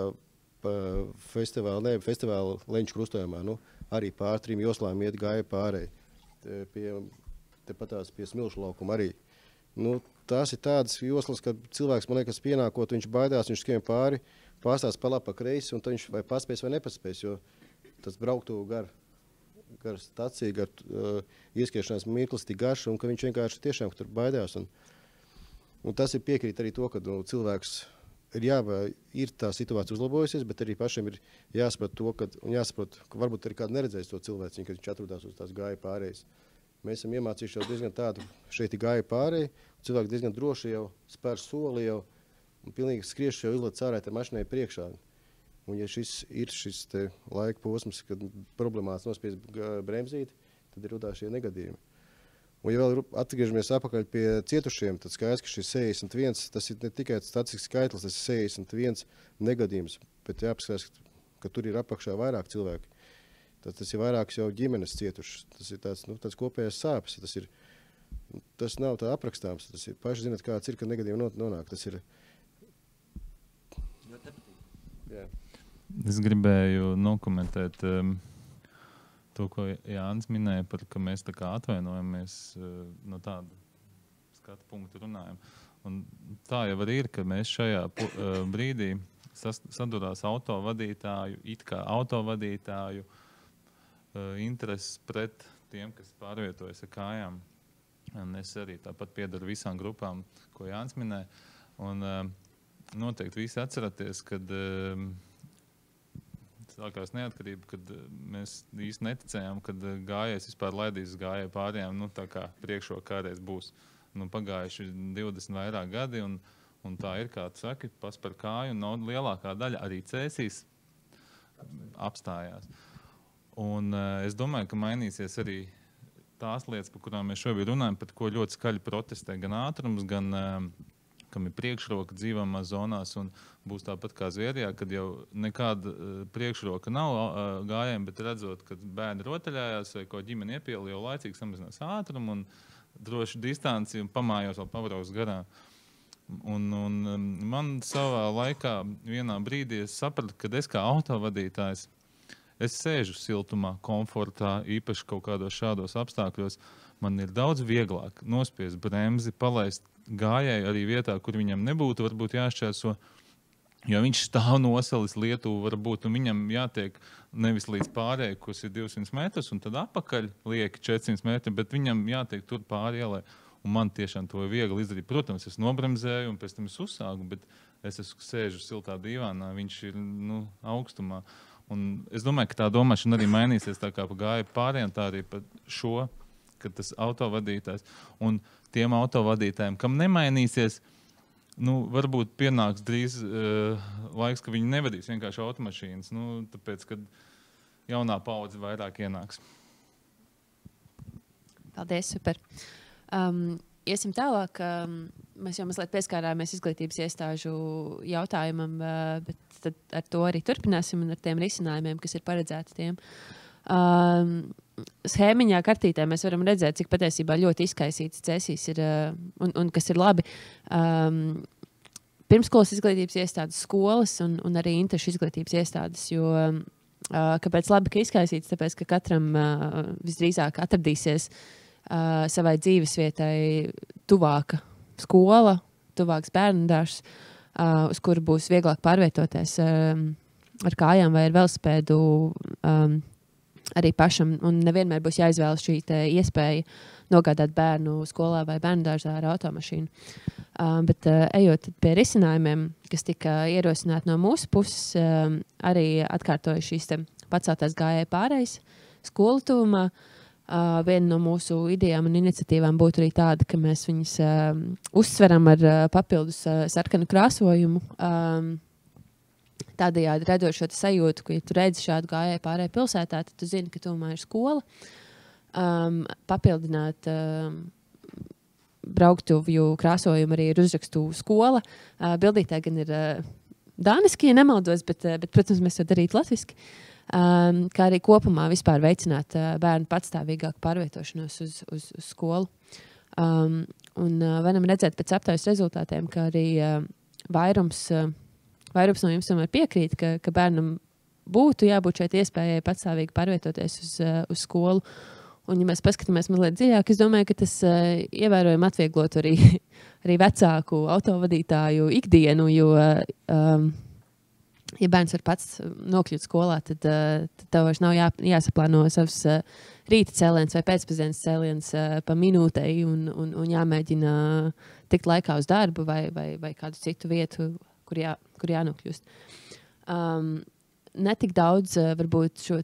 festivāla Leņķu krustojumā, arī pār 3 joslām iet gāja pārēji. Tepat tās pie Smilšu laukuma arī. Tās ir tādas joslas, kad cilvēks, man liekas, pienākot, viņš baidās, viņš skrien pāri, pārstās pa labi pa kreisi, un tad viņš vai paspēs vai nepaspēs, jo tas brauktu gar staciju, gar ieskiešanās mirklis tik garš, un ka viņš vienkārši tiešām tur baidās. Un tas ir piekrīt arī to, ka cilvēks ir tā situācija uzlabojusies, bet arī pašiem ir jāsaprot to, un jāsaprot, ka varbūt arī kādu neredzējis to cilvēciņu, kad viņš atrodās uz tās gāja pārējas. Mēs esam iemācījuši jau diezgan tādu, šeit ir gāja pārēji, cilvēki diezgan droši jau spēr soli jau, un pilnīgi skrieši jau izlec ārā ar mašinai priekšā. Un ja šis te laika posms, kad problemāts nospies bremzīti, tad ir rodās šie negadījumi. Un ja vēl atgriežamies apakaļ pie cietušiem, tad skaidrs, ka šis 61, tas ir ne tikai statistikas skaitlis, tas ir 61 negadījums, bet jāpaskatās, ka tur ir apakšā vairāk cilvēki. Tas ir vairākas jau ģimenes cietušas. Tas ir tāds kopējais sāpes. Tas ir tas nav tā aprakstāms. Tas ir paši zināt, kāds ir, kad negatīvi nonāk. Tas ir... Jā. Es gribēju nokomentēt to, ko Jānis minēja, par ka mēs tā kā atvainojamies no tāda skatu punktu runājam. Un tā jau arī ir, ka mēs šajā brīdī sadurās autovadītāju, it kā autovadītāju intereses pret tiem, kas pārvietojas ar kājām. Un es arī tāpat piedaru visām grupām, ko Jānis minēja. Un noteikti visi atceraties, kad sākās neatkarība, kad mēs īsti neticējām, kad gājējs vispār laidīs gājēju pārējām, tā kā priekšroka kādreiz būs. Pagājuši 20 vairāk gadi, un tā ir, kā tu saki, paspar kāju, un lielākā daļa arī cēsīs apstājās. Un es domāju, ka mainīsies arī tās lietas, par kurām mēs šobrīd runājam, par ko ļoti skaļi protestē gan ātrums, gan kam ir priekšroka dzīvamās zonās, un būs tāpat kā Zviedrijā, kad jau nekāda priekšroka nav gājējiem, bet redzot, kad bērni rotaļājās vai ko ģimeni iepiela, jau laicīgi samazinās ātrumu un droši distanci un pamājos vēl pabrauks garām. Un man savā laikā vienā brīdī es sapratu, kad es kā autovadītājs, es sēžu siltumā, komfortā, īpaši kaut kādos šādos apstākļos, man ir daudz vieglāk nospiest bremzi, palaist gājēju arī vietā, kur viņam nebūtu varbūt jāšķērso, jo viņš stāv nosalis Lietuvu varbūt, un viņam jātiek nevis līdz pārējai, kas ir 200 metrus, un tad apakaļ lieki 400 metri, bet viņam jātiek tur pāri ielai. Un man tiešām to viegli izdarīt. Protams, es nobremzēju un pēc tam es uzsāku, bet es sēžu siltā dīvānā, viņš ir augstumā. Un es domāju, ka tā domāšana arī mainīsies tā kā pa gāju pārējiem, tā arī pa šo, ka tas autovadītājs. Un tiem autovadītājiem, kam nemainīsies, varbūt pienāks drīz laiks, ka viņi nevadīs vienkārši automašīnas, tāpēc, kad jaunā paudze vairāk ienāks. Paldies, super. Iesim tālāk. Mēs jau mazliet pieskārāmies izglītības iestāžu jautājumam, bet tad ar to arī turpināsim un ar tiem risinājumiem, kas ir paredzēti tiem. Schēmiņā, kartītē mēs varam redzēt, cik patiesībā ļoti izkaisīts cēsīs ir un kas ir labi. Pirmskolas izglītības iestādes, skolas un arī interešu izglītības iestādes, jo kāpēc labi, ka izkaisīts, tāpēc, ka katram visdrīzāk atradīsies savai dzīvesvietai tuvāka skola, tuvāks bērnu dārzs, uz kuru būs vieglāk pārvietoties ar kājām vai ar velosipēdu arī pašam. Un nevienmēr būs jāizvēlas šī iespēja nogādāt bērnu skolā vai bērnu dārzā ar automašīnu. Bet ejot pie risinājumiem, kas tika ierosināti no mūsu puses, arī atkārtoja šīs paceltās gājēju pārējas skolu tuvumā. Viena no mūsu idejām un iniciatīvām būtu arī tāda, ka mēs viņus uzsveram ar papildus sarkanu krāsojumu. Tādējādi radot šo sajūtu, ka, ja tu redzi šādu gājēju pārēju pilsētā, tad tu zini, ka tuvumā ir skola. Papildināt brauktuvju krāsojumu arī ir uzrakstu skola. Bildītē gan ir dāniski, ja nemaldos, bet protams, mēs to darītu latviski. Kā arī kopumā vispār veicināt bērnu patstāvīgāku pārvietošanos uz skolu. Un varam redzēt pēc aptaujas rezultātiem, ka arī vairums no jums tomēr piekrīt, ka bērnam būtu jābūt šeit iespējai patstāvīgi pārvietoties uz skolu. Un, ja mēs paskatāmies mazliet dziļāk, es domāju, ka tas ievērojami atvieglotu arī vecāku autovadītāju ikdienu, jo ja bērns var pats nokļūt skolā, tad tev vairs nav jāsaplāno savs rīta cēliens vai pēcpusdienas cēliens pa minūtei un jāmēģina tikt laikā uz darbu vai kādu citu vietu, kur jānokļūst. Netik daudz varbūt šo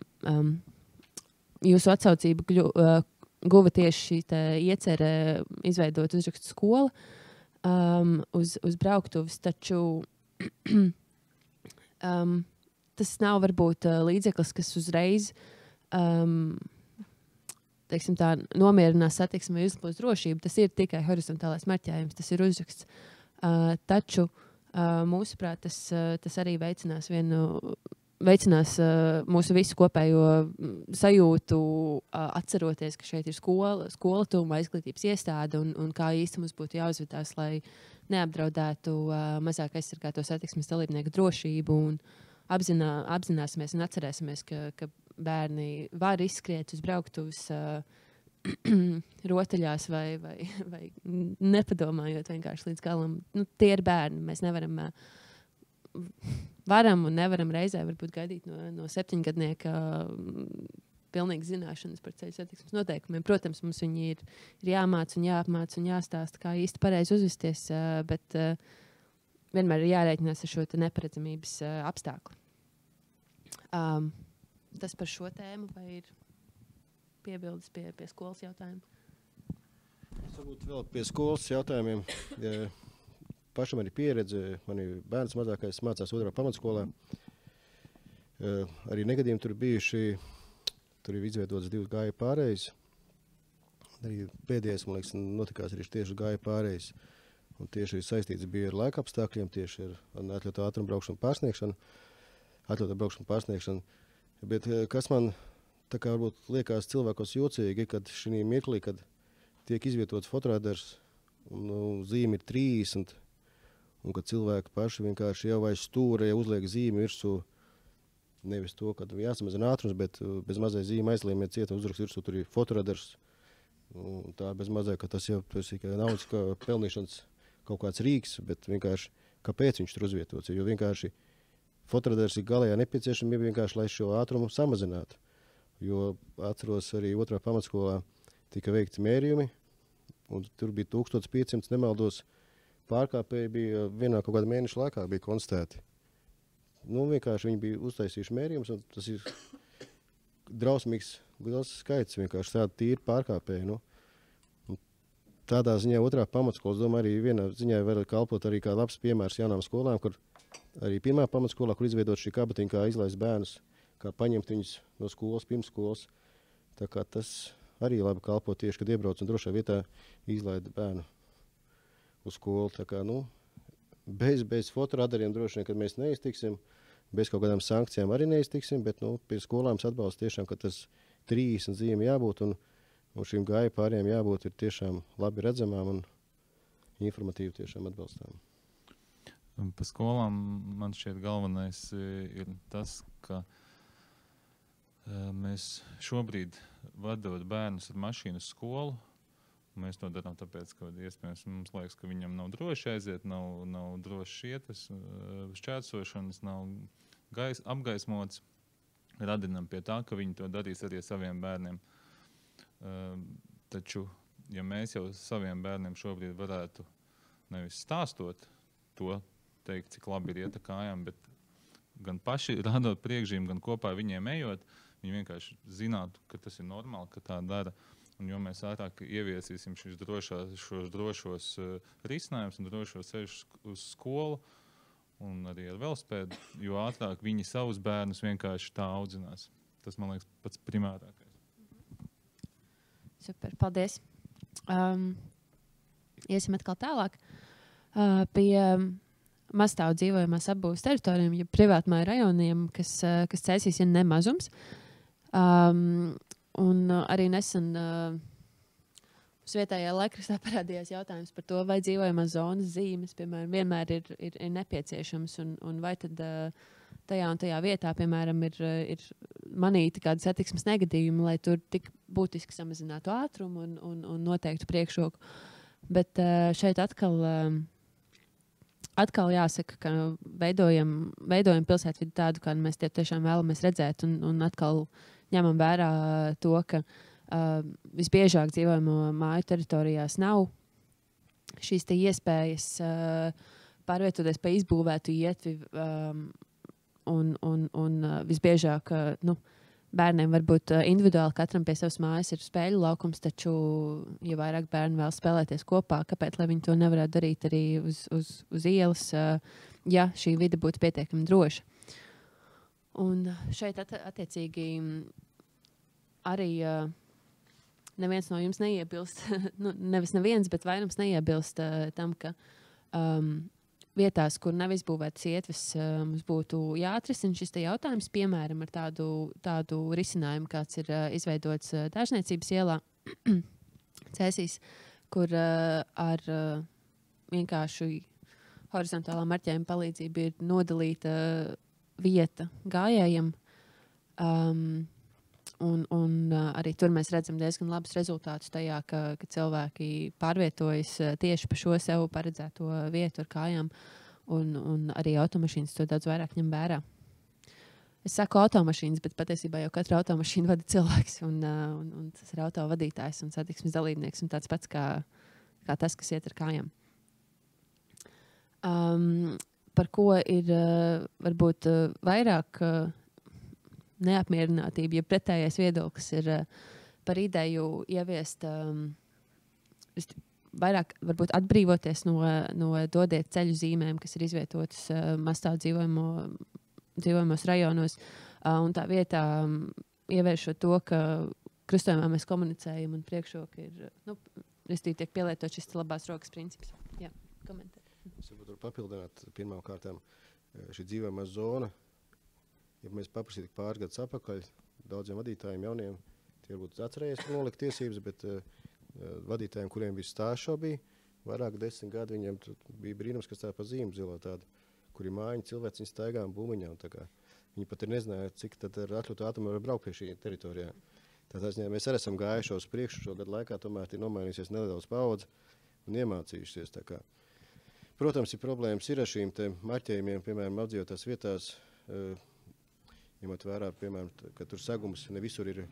jūsu atsaucību guva tieši šī iecerē izveidot uzrakstu skolu uz brauktuves, taču tas nav varbūt līdzeklis, kas uzreiz teiksim tā, nomierinās satiksmi vai uzlabos drošību. Tas ir tikai horizontālais marķējums, tas ir uzraksts. Taču mūsuprāt, tas arī veicinās vienu veicinās mūsu visu kopējo sajūtu, atceroties, ka šeit ir skola tuvumā izglītības iestāde un kā īsti mums būtu jāuzvedās, lai neapdraudētu mazāk aizsargāto satiksmes dalībnieku drošību un apzināsimies un atcerēsimies, ka bērni var izskriet uz brauktuves rotaļās vai nepadomājot vienkārši līdz galam. Nu, tie ir bērni. Mēs varam un nevaram reizē varbūt gaidīt no 7-gadnieka pilnīgi zināšanas par ceļu satiksmes noteikumiem. Protams, mums viņi ir jāmāc un jāapmāc un jāstāsta, kā īsti pareizi uzvesties, bet vienmēr ir jārēķinās ar šo neparedzamības apstākli. Tas par šo tēmu vai ir piebildes pie skolas jautājuma? Varbūt vēl pie skolas jautājumiem. Pašam arī pieredze. Mani bērns mazākais mācās 2. pamatskolā. Arī negadījumi tur bijuši. Tur ir izveidotas 2 gāja pārējas. Arī pēdējais, man liekas, notikās arī tieši gāja pārējas. Un tieši saistīts bija ar laika apstākļiem, tieši ar atļautu ātrumu braukšanu pārsniegšanu. Bet kas man tā kā varbūt liekas cilvēkos jocīgi, kad šī mirklī, kad tiek izvietots fotoradars un zīme ir 30, un kad cilvēki paši vienkārši jau aiz stūra uzliek zīmi virsū, nevis to, kad jāsamazina ātrums, bet bez mazai zīme aizliemiet cieta uzrakst virsū, tur ir fotoradars. Un tā bez mazai, ka tas jau ir naudas pelnīšanas kaut kāds rīks, bet vienkārši kāpēc viņš tur uzvietots? Jo vienkārši fotoradars ir galējā nepieciešamība vienkārši, lai šo ātrumu samazinātu. Jo atceros arī 2. pamatskolā tika veikti mērījumi, un tur bija 1500, nemaldos, pārkāpēji bija vienā kaut kādā mēneša laikā bija konstatēti. Nu, vienkārši viņi bija uztaisījuši mērījumus, un tas ir drausmīgs liels skaits, vienkārši tādi tīri pārkāpēji. Nu. Tādā ziņā 2. pamatskolas, domāju, arī vienā ziņā var kalpot arī kā labs piemērs jaunām skolām, kur arī 1. pamatskolā, kur izveidot šī kabatiņa, kā izlaist bērnus, kā paņemt viņus no skolas, pirms skolas. Tā kā tas arī labi kalpo tieši, kad iebrauc un drošā vietā izlaida bērnu uz skolu. Tā kā, nu, bez fotoradariem droši vien, kad mēs neiztiksim, bez kaut kādām sankcijām arī neiztiksim, bet, nu, pie skolām atbalsta tiešām, ka tas 30 zīme jābūt un šīm gāja pāriem jābūt ir tiešām labi redzamām un informatīvi tiešām atbalstām. Pa skolām man šķiet galvenais ir tas, ka mēs šobrīd vadot bērnus ar mašīnu uz skolu. Mēs to darām tāpēc, ka iespējams mums liekas, ka viņam nav droši aiziet, nav droši iet uz šķērsošanas, nav apgaismots. Radinam pie tā, ka viņi to darīs arī ar saviem bērniem. Taču, ja mēs jau saviem bērniem šobrīd varētu nevis stāstot to, teikt, cik labi ir iet ar kājām, bet gan paši rādot priekšzīmi, gan kopā viņiem ejot, viņi vienkārši zinātu, ka tas ir normāli, ka tā dara. Un jo mēs ātrāk ieviesīsim šos drošos risinājumus un drošos ceļus uz skolu un arī ar velospēdu, jo ātrāk viņi savus bērnus vienkārši tā audzinās. Tas, man liekas, pats primārākais. Super, paldies. Iesim atkal tālāk. Pie mazstāvu dzīvojamās apbūves teritorijām, ja privātmāju rajoniem, kas cēsīs ir nemazums. Un arī nesen uz vietējā laikrakstā parādījās jautājums par to, vai dzīvojamās zonas zīmes, piemēram, vienmēr ir nepieciešams un vai tad tajā un tajā vietā, piemēram, ir manīti kādi satiksmes negadījumi, lai tur tik būtiski samazinātu ātrumu un noteiktu priekšroku. Bet šeit atkal jāsaka, ka veidojam pilsētvidu tādu, kādu mēs tiešām vēlamies redzēt un atkal ņemam vērā to, ka visbiežāk dzīvojamo māju teritorijās nav šīs te iespējas pārvietoties pa izbūvētu ietvi un visbiežāk bērniem varbūt individuāli katram pie savas mājas ir spēļu laukums, taču, ja vairāk bērni vēl spēlēties kopā, kāpēc, lai viņi to nevarētu darīt arī uz ielas, ja šī vide būtu pietiekami droša. Un šeit attiecīgi arī neviens no jums neiebilst, nevis neviens, bet vairums neiebilst tam, ka vietās, kur nav izbūvētas ietves, mums būtu jāatrisina šis jautājums, piemēram, ar tādu risinājumu, kāds ir izveidots Dārzniecības ielā, Cēsīs, kur ar vienkārši horizontālā marķējuma palīdzību ir nodalīta vieta gājējiem. Un arī tur mēs redzam diezgan labus rezultātus tajā, ka cilvēki pārvietojas tieši pa šo sev paredzēto vietu ar kājām, un arī automašīnas to daudz vairāk ņem vērā. Es saku automašīnas, bet patiesībā jau katra automašīna vada cilvēks, un tas ir autovadītājs un satiksmes dalībnieks, un tāds pats kā tas, kas iet ar kājām. Par ko ir varbūt vairāk neapmierinātība, ja pretējais viedoklis ir par ideju ieviest vairāk, varbūt atbrīvoties no dodiet ceļu zīmēm, kas ir izvietotas mazstāv dzīvojamos rajonos, un tā vietā ievēršot to, ka krustojumā mēs komunicējam un priekšroka ir, restīvi tiek pielietot šis labās rokas princips. Jā, komentēt. Es varu papildināt pirmām kārtām šī dzīvojamā zona. Ja mēs paprasītu pāris gadus atpakaļ, daudziem vadītājiem jauniem, tie varbūt atcerējies, ka nolikt tiesības, bet vadītājiem, kuriem bija stāžs, vairāk 10 gadi, viņiem bija brīnums, kas tā pa zīmu zilo tādu, kur ir mājiņa, cilvēks, viņi staigā un bumiņā. Viņi pat ir nezināja, cik tad ar atļautu ātrumu var braukt pie šī teritorijā. Tātad mēs arī esam gājuši uz priekšu šo gadu laikā, tomēr ir nomainījusies nedaudz paudze un iemācījušies. Protams, ir problēmas ir ar šīm marķējumiem, piemēram, apdzīvotās vietās, ņemot vērā, piemēram, ka tur sagums ne visur ir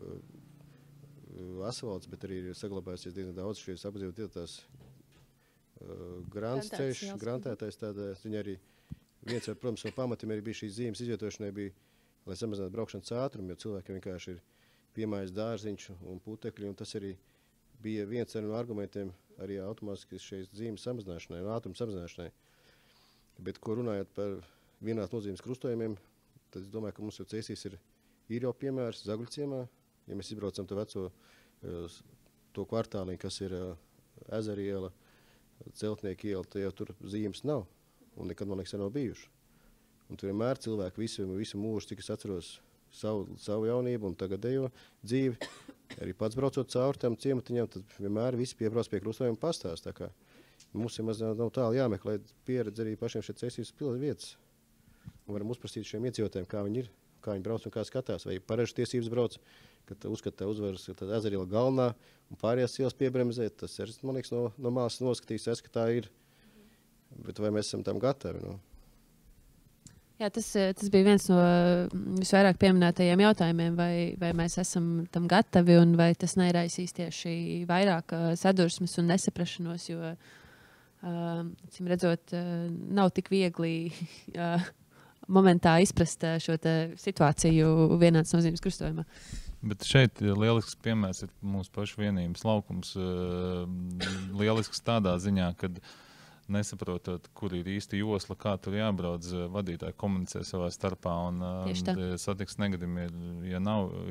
asfalts, bet arī ir saglabājusies diezgan daudz šīs apdzīvotās grants ceļš, grantētais tādā ziņā arī viens, protams, no pamatiem arī bija šīs zīmes izvietošanai bija, lai samazinātu braukšanas ātrumu, jo cilvēkiem vienkārši ir piemājas dārziņš un putekļi, un tas arī bija viens no argumentiem arī automātiski šīs zīmes samazināšanai un ātruma samazināšanai. Bet, ko runājot par vienās nozīmes krustojumiem, tad es domāju, ka mums jau Cēsīs ir jau piemērs Zaguļciemā. Ja mēs izbraucam to veco to kvartāliņu, kas ir Ezera iela, Celtnieku iela, tad jau tur zīmes nav. Un nekad, man liekas, nav bijuši. Un tur vienmēr cilvēki visu mūžu, cik es atceros savu jaunību un tagadējo dzīvi, arī pats braucot cauri tam ciematiņam, tad vienmēr visi piebrauc pie krustojuma un pastāst. Tā kā mums nav tālu jāmeklē pieredze arī pašiem šeit Cēsīs pilsētas vietas. Un varam uzprasīt šiem iedzīvotājiem, kā viņi ir, kā viņi brauc un kā skatās. Vai pareizi tiesības brauc, kad uzskata uzvaras Ezera iela galvenā un pārējās ielas piebremzēt. Tas ir, man liekas, no malas noskatīsies, ka tā ir. Bet vai mēs esam tam gatavi? Jā, tas bija viens no visvairāk pieminētajiem jautājumiem, vai mēs esam tam gatavi un vai tas neraisīs tieši vairāk sadursmes un nesaprašanos, jo, cim redzot, nav tik viegli momentā izprast šo situāciju vienāds nozīmes krustojumā. Bet šeit lielisks piemērs ir mūsu pašu vienības laukums. Lielisks tādā ziņā, kad nesaprotot, kur ir īsti josla, kā tur jābrauc, vadītāji komunicē savā starpā. Satiksmes negadījumi ir,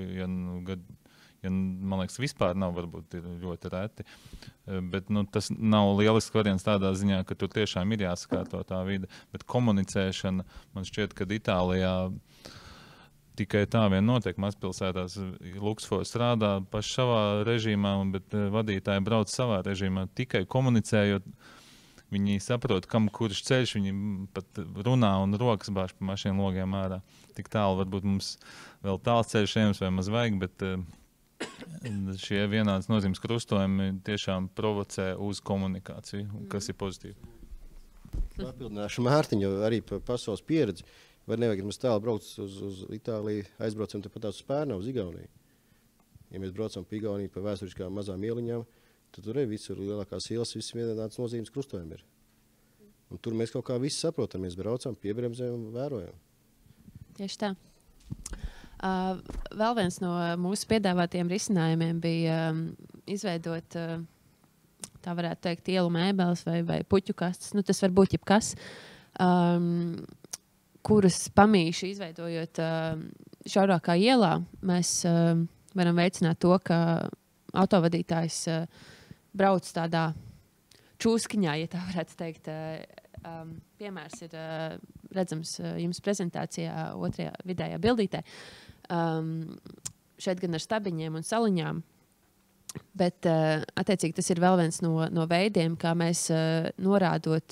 man liekas, vispār nav, varbūt ir ļoti reti. Bet tas nav lielisks variants tādā ziņā, ka tur tiešām ir jāsakārto tā vide. Bet komunicēšana, man šķiet, ka Itālijā tikai tā vien notiek. Mazpilsētās Luksfors strādā paši savā režīmā, bet vadītāji brauc savā režīmā. Tikai komunicējot, viņi saprot, kurš ceļš, viņi pat runā un rokas bāž pa mašīnu logiem ārā. Tik tālu varbūt mums vēl tāls ceļš ejams vai maz vajag, bet šie vienādas nozīmes krustojumi tiešām provocē uz komunikāciju, kas ir pozitīvi. Papildināšu Mārtiņu, jo arī par pasaules pieredzi. Vai nevajag mums tālu braukt uz Itāliju, aizbraucam tepat uz Pērnavu, uz Igauniju. Ja mēs braucam pa Igauniju pa vēsturiskām mazām ieliņām, tad tur arī visur lielākās ielas, visas vienādas nozīmes krustojumi ir. Un tur mēs kaut kā visi saprotam, mēs braucam, piebremzējam un vērojam. Tieši tā. Vēl viens no mūsu piedāvātiem risinājumiem bija izveidot, tā varētu teikt, ielu mēbeles vai puķu kastes. Tas var būt jebkas, kuras pamīši izveidojot šaurākā ielā, mēs varam veicināt to, ka autovadītājs brauc tādā čūskiņā, ja tā varētu teikt, piemērs ir redzams jums prezentācijā otrajā vidējā bildītē. Šeit gan ar stabiņiem un saliņām. Bet, attiecīgi, tas ir vēl viens no veidiem, kā mēs norādot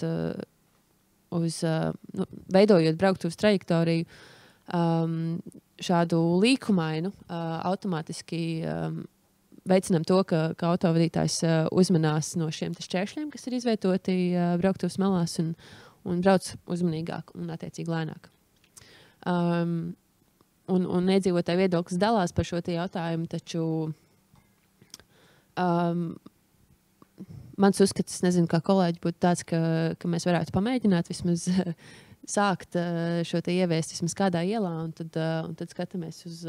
veidojot brauktuves trajektoriju, šādu līkumainu, automātiski veicinām to, ka autovadītājs uzmanās no šiem šķēršļiem, kas ir izvietoti brauktuves malās un brauc uzmanīgāk un, attiecīgi, lēnāk. Un iedzīvotāju viedoklis dalās par šo jautājumu, taču mans uzskats, nezinu, kā kolēģi, būtu tāds, ka mēs varētu pamēģināt vismaz sākt šo ieviest vismaz kādā ielā, un tad skatāmies uz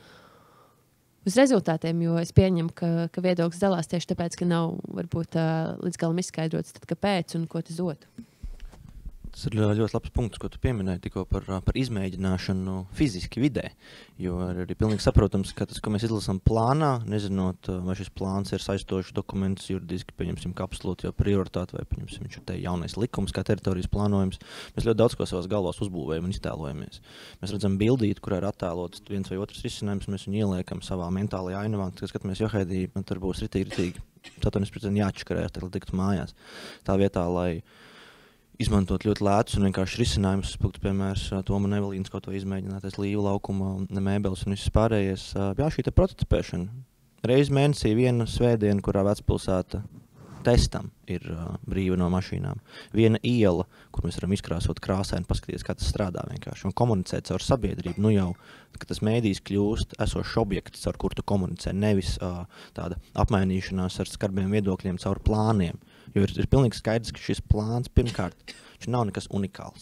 rezultātiem, jo es pieņemu, ka viedoklis dalās tieši tāpēc, ka nav varbūt līdz galam izskaidrots, tad kāpēc un ko tas dotu. Tas ir ļoti labs punkts, ko tu pieminēji tikko par izmēģināšanu fiziski vidē. Jo arī pilnīgi saprotams, ka tas, ko mēs izlasām plānā, nezinot, vai šis plāns ir saistošs dokuments juridiski, pieņemsim, kā absolūti jau prioritāte, vai pieņemsim, viņš ir te jaunais likums, kā teritorijas plānojums. Mēs ļoti daudz ko savās galvās uzbūvējam un iztēlojamies. Mēs redzam bildīti, kurā ir attēlots viens vai otrs risinājums, mēs viņu ieliekam savā mentālajā ainavā, kad skatāmies, johaidī, man tur būs ritīgi, jāatškarēs, tad tiktu mājās. Tā vietā, lai izmantot ļoti lētus un vienkārši risinājumus. Piemērs Toma un Evelīnas kaut vai izmēģinātais Līvu laukuma un mēbeles un viss pārējais. Jā, šī te prototipēšana. Reiz mēnesī viena svētdiena, kurā Vecpilsēta testam ir brīva no mašīnām. Viena iela, kur mēs varam izkrāsot krāsaini, paskatīties, kā tas strādā vienkārši. Un komunicēt caur sabiedrību. Nu jau, ka tas mēdījis kļūst esošs objekts, caur kur tu komunicē. Nevis tāda apmainīšanās ar skarbiem viedokļiem caur plāniem. Jo ir pilnīgi skaidrs, ka šis plāns pirmkārt nav nekas unikāls.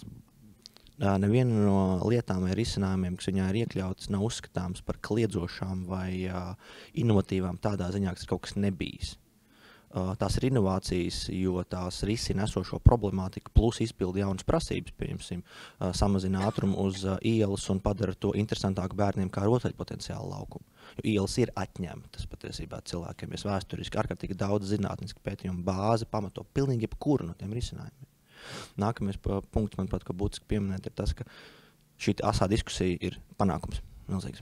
Neviena no lietām vai risinājumiem, kas viņā ir iekļautas, nav uzskatāms par kliedzošām vai inovatīvām tādā ziņā, ka tas kaut kas nebijis. Tās ir inovācijas, jo tās risina esošo problemātiku, plus izpilda jaunas prasības, pieņemsim, samazina ātrumu uz ielas un padara to interesantāku bērniem kā rotaļpotenciālu laukumu. Jo ielas ir atņemtas patiesībā cilvēkiem. Mēs vēsturiski ārkārtīgi daudz zinātnisku pētījumu bāzi pamato pilnīgi jebkuru no tiem risinājumiem. Nākamais punkts, manuprāt, ko būtiski pieminēt, ir tas, ka šī asā diskusija ir panākums milzīgs.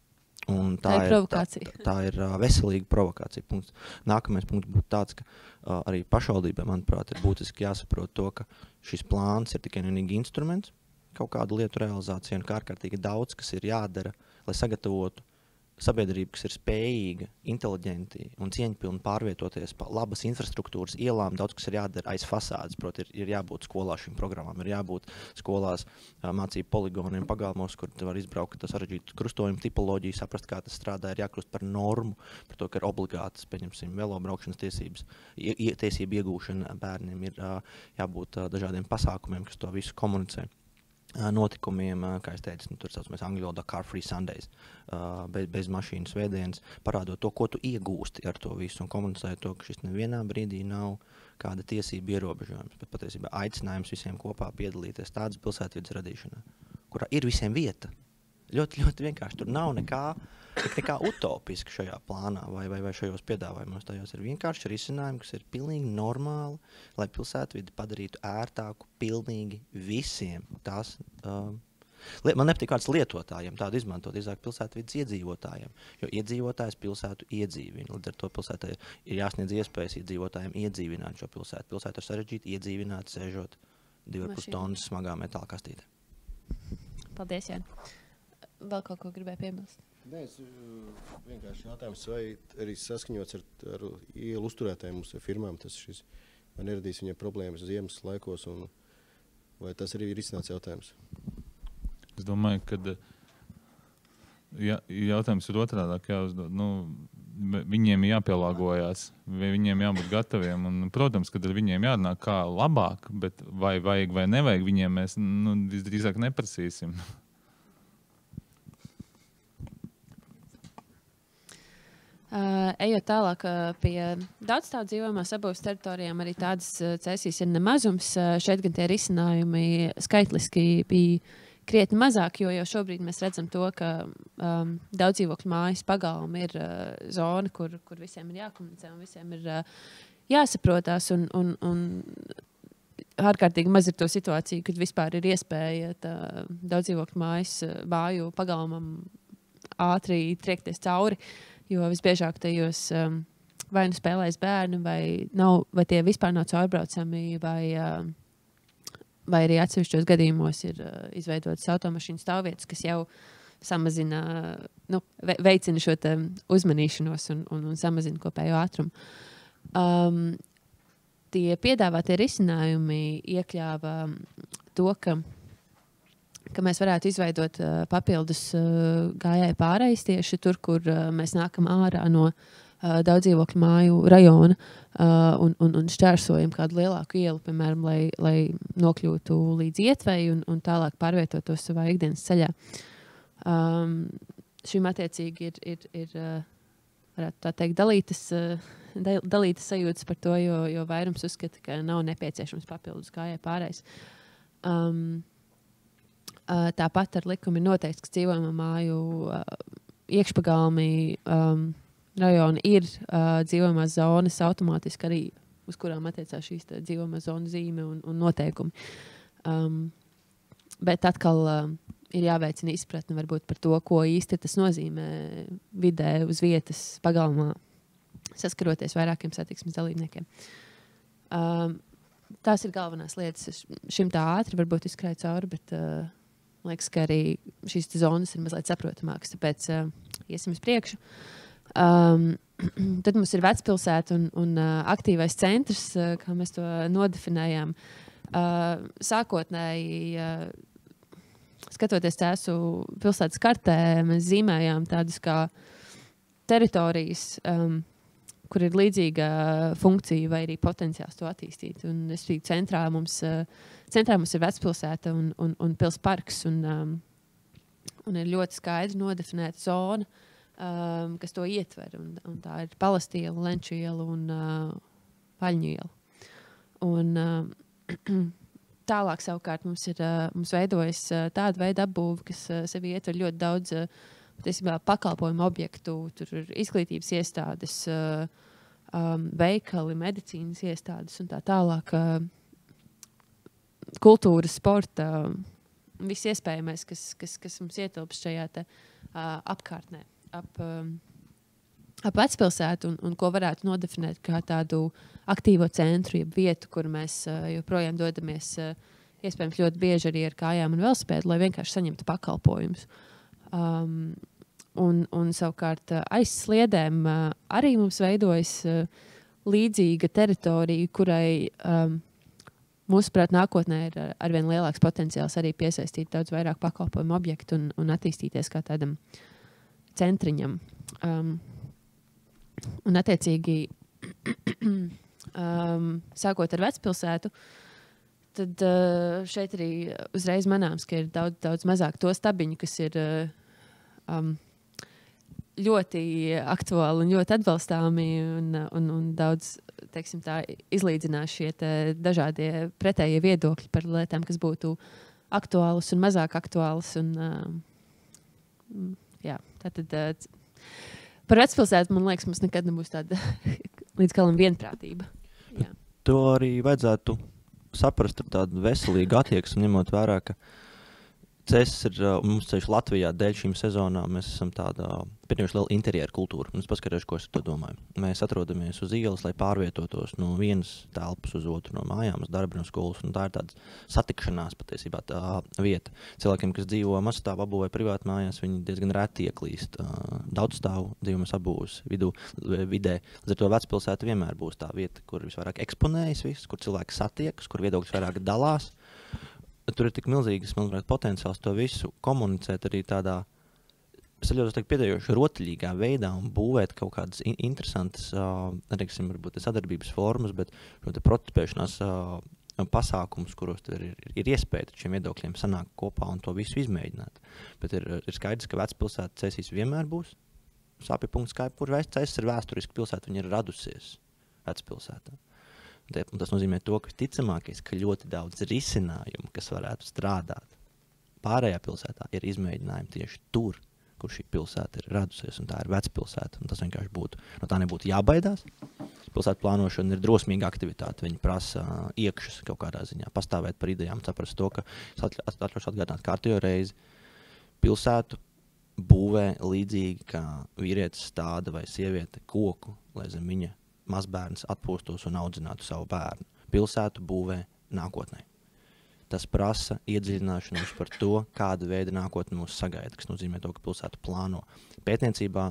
Un tā ir provokācija. Tā ir veselīga provokācija. Punkts. Nākamais punkts būtu tāds, ka arī pašvaldībai, manuprāt, ir būtiski jāsaprot to, ka šis plāns ir tikai vienīgi instruments kaut kādu lietu realizācijai un kā ārkārtīgi daudz, kas ir jādara, lai sagatavotu sabiedrību, kas ir spējīga, inteliģenti un cieņpilni pārvietoties pa labas infrastruktūras ielām, daudz kas ir jādara aiz fasādes. Proti, ir jābūt skolā šīm programmām, ir jābūt skolās mācību poligoniem, pagalmos, kur var izbraukt sarežģītu krustojumu tipoloģiju, saprast, kā tas strādā, ir jākļūst par normu, par to, ka ir obligātas, pieņemsim, velobraukšanas tiesības, tiesību iegūšana bērniem, ir jābūt dažādiem pasākumiem, kas to visu komunicē. Notikumiem, kā es teicu, tur saucamies angļu valodā Car Free Sundays, bez mašīnas svētdienas, parādot to, ko tu iegūsti ar to visu un komunicēt to, ka šis nevienā brīdī nav kāda tiesība ierobežojums, bet patiesībā aicinājums visiem kopā piedalīties tādas pilsētvidas radīšanā, kurā ir visiem vieta. Ļoti, ļoti vienkārši. Tur nav nekā utopiska šajā plānā vai šajos piedāvājumos. Tajos ir vienkārši risinājumi, kas ir pilnīgi normāli, lai pilsētvidi padarītu ērtāku pilnīgi visiem. Tās, man nepatīk vārds lietotājiem tādu izmantot, izāk pilsētvidas iedzīvotājiem, jo iedzīvotājs pilsētu iedzīvina. Līdz ar to pilsētai ir jāsniedz iespējas iedzīvotājiem iedzīvināt šo pilsētu. Pilsētu ir sarežģīti iedzīvināt, sēžot 2,5 tonnas smagā metāla kastītē. Paldies, Jāni. Vēl kaut ko gribēju piebilst? Nē, es vienkārši jautājums, vai arī saskaņots ar ielu uzturētājiem mums firmām, tas šis, vai neradīs viņiem problēmas ziemas laikos, un vai tas arī ir izcināts jautājums? Es domāju, ka jautājums ir otrādāk jāuzdod. Viņiem ir jāpielāgojās, viņiem jābūt gataviem, un, protams, kad ar viņiem jārunā kā labāk, bet vai vajag vai nevajag, viņiem mēs visdrīzāk neprasīsim. Ejot tālāk pie daudzstāvu dzīvojamās apbūves teritorijām, arī tādas cēsīs ir nemazums. Šeit gan tie risinājumi skaitliski bija krietni mazāk, jo jau šobrīd mēs redzam to, ka daudz dzīvokļu mājas pagalma ir zona, kur visiem ir jākomunicē un visiem ir jāsaprotās. Un ārkārtīgi maz ir to situāciju, kad vispār ir iespēja daudz dzīvokļu māju pagalmam ātri triekties cauri, jo visbiežāk tajos vai nu spēlēs bērni, vai tie vispār nav caurbraucami, vai arī atsevišķos gadījumos ir izveidotas automašīnu stāvvietas, kas jau samazina, veicina šo uzmanīšanos un samazina kopējo ātrumu. Tie piedāvātie risinājumi iekļāva to, ka mēs varētu izveidot papildus gājēju pārejas tieši tur, kur mēs nākam ārā no daudz dzīvokļu māju rajona un šķērsojam kādu lielāku ielu, piemēram, lai nokļūtu līdz Ietvei un tālāk pārvietotos savā ikdienas ceļā. Šim attiecīgi ir varētu tā teikt, dalītas sajūtas par to, jo vairums uzskata, ka nav nepieciešams papildus gājēju pārējais. Tāpat ar likumu ir noteikts, ka dzīvojamo māju iekšpagalmi rajoni ir dzīvojamās zonas automātiski arī, uz kurām attiecās šīs dzīvojamās zonas zīme un noteikumi. Bet atkal ir jāveicina izpratne varbūt par to, ko īsti tas nozīmē vidē uz vietas pagalmā, saskaroties vairākiem satiksmes dalībniekiem. Tās ir galvenās lietas. Šim tā ātri varbūt izskrēja cauri, bet liekas, ka arī šīs zonas ir mazliet saprotamākas, tāpēc iesim uz priekšu. Tad mums ir vecpilsēta un aktīvais centrs, kā mēs to nodefinējām. Sākotnēji, skatoties tēsu pilsētas kartē, mēs zīmējām tādas kā teritorijas, kur ir līdzīga funkcija vai arī potenciāls to attīstīt. Un es biju centrā mums ir vecpilsēta un pilsparks, un ir ļoti skaidri nodefinēta zona, kas to ietver. Un tā ir Palastu iela, Lenču iela un Vaļņu iela. Un tālāk savukārt mums veidojas tāda veida apbūve, kas sevi ietver ļoti daudz pakalpojumu objektu. Tur ir izglītības iestādes, veikali, medicīnas iestādes un tā tālāk. Kultūras, sporta, viss iespējamais, kas mums ietilpst šajā apkārtnē. Ap vecpilsētu un ko varētu nodefinēt kā tādu aktīvo centru, jeb vietu, kur mēs joprojām dodamies iespējams ļoti bieži arī ar kājām un velosipēdu, lai vienkārši saņemtu pakalpojumus. Un savukārt aiz sliedēm arī mums veidojas līdzīga teritorija, kurai mūsuprāt nākotnē ir arvien lielāks potenciāls arī piesaistīt daudz vairāk pakalpojumu objektu un attīstīties kā tādam centriņam. Un attiecīgi, sākot ar vecpilsētu, tad šeit arī uzreiz manāms, ka ir daudz mazāk to stabiņu, kas ir ļoti aktuāli un ļoti atbalstāmi un daudz, teiksim tā, izlīdzinās šie dažādie pretējie viedokļi par lietām, kas būtu aktuālas un mazāk aktuālas. Tātad par vecpilsētu, man liekas, mums nekad nebūs tāda līdz galam vienprātība. Jā. To arī vajadzētu saprast ar tādu veselīgu attieksmi, ņemot vērā, ka ceļš ir, mums ceļš Latvijā dēļ šīm sezonām, mēs esam tāda pietiekami liela interjera kultūra. Es paskatīšu, ko es to domāju. Mēs atrodamies uz ielas, lai pārvietotos no vienas telpas uz otru, no mājām, uz darbu, no skolas. Tā ir tāda satikšanās patiesībā tā vieta. Cilvēkiem, kas dzīvo mazstāvu apbūvē privāti mājās, viņi diezgan reti ieklīst daudzstāvu dzīvības apbūves vidē. Līdz ar to vecpilsēta vienmēr būs tā vieta, kur visvairāk eksponējas viss, kur cilvēki satiekas, kur viedokļi vairāk dalās. Tur ir tik milzīgs, manuprāt, potenciāls to visu komunicēt arī tādā, es ļoti piedējoši rotaļīgā veidā un būvēt kaut kādas interesantas, neteiksim, varbūt sadarbības formas, bet protestēšanās pasākums, kuros ir iespēja šiem viedokļiem sanākt kopā un to visu izmēģināt. Bet ir skaidrs, ka vecpilsēta Cēsīs vienmēr būs sāpju punkts, kā kur Cēsis ir vēsturiski pilsēta, viņa ir radusies vecpilsētā. Un tas nozīmē to, ka ticamākais, ka ļoti daudz risinājumu, kas varētu strādāt pārējā pilsētā, ir izmēģinājumi tieši tur, kur šī pilsēta ir radusies, un tā ir vecpilsēta, un tas vienkārši būtu, no tā nebūtu jābaidās. Pilsētu plānošana ir drosmīga aktivitāte, viņi prasa iekšas kaut kādā ziņā, pastāvēt par idejām, saprast to, ka es atļaušu atgādināt kārtējo reizi, pilsētu būvē līdzīgi kā vīrietis stāda vai sieviete koku, lai zem viņa mazbērns atpūstos un audzinātu savu bērnu. Pilsētu būvē nākotnē. Tas prasa iedziļināšanos par to, kāda veida nākotne mūs sagaida, kas nozīmē to, ka pilsētu plāno pētniecībā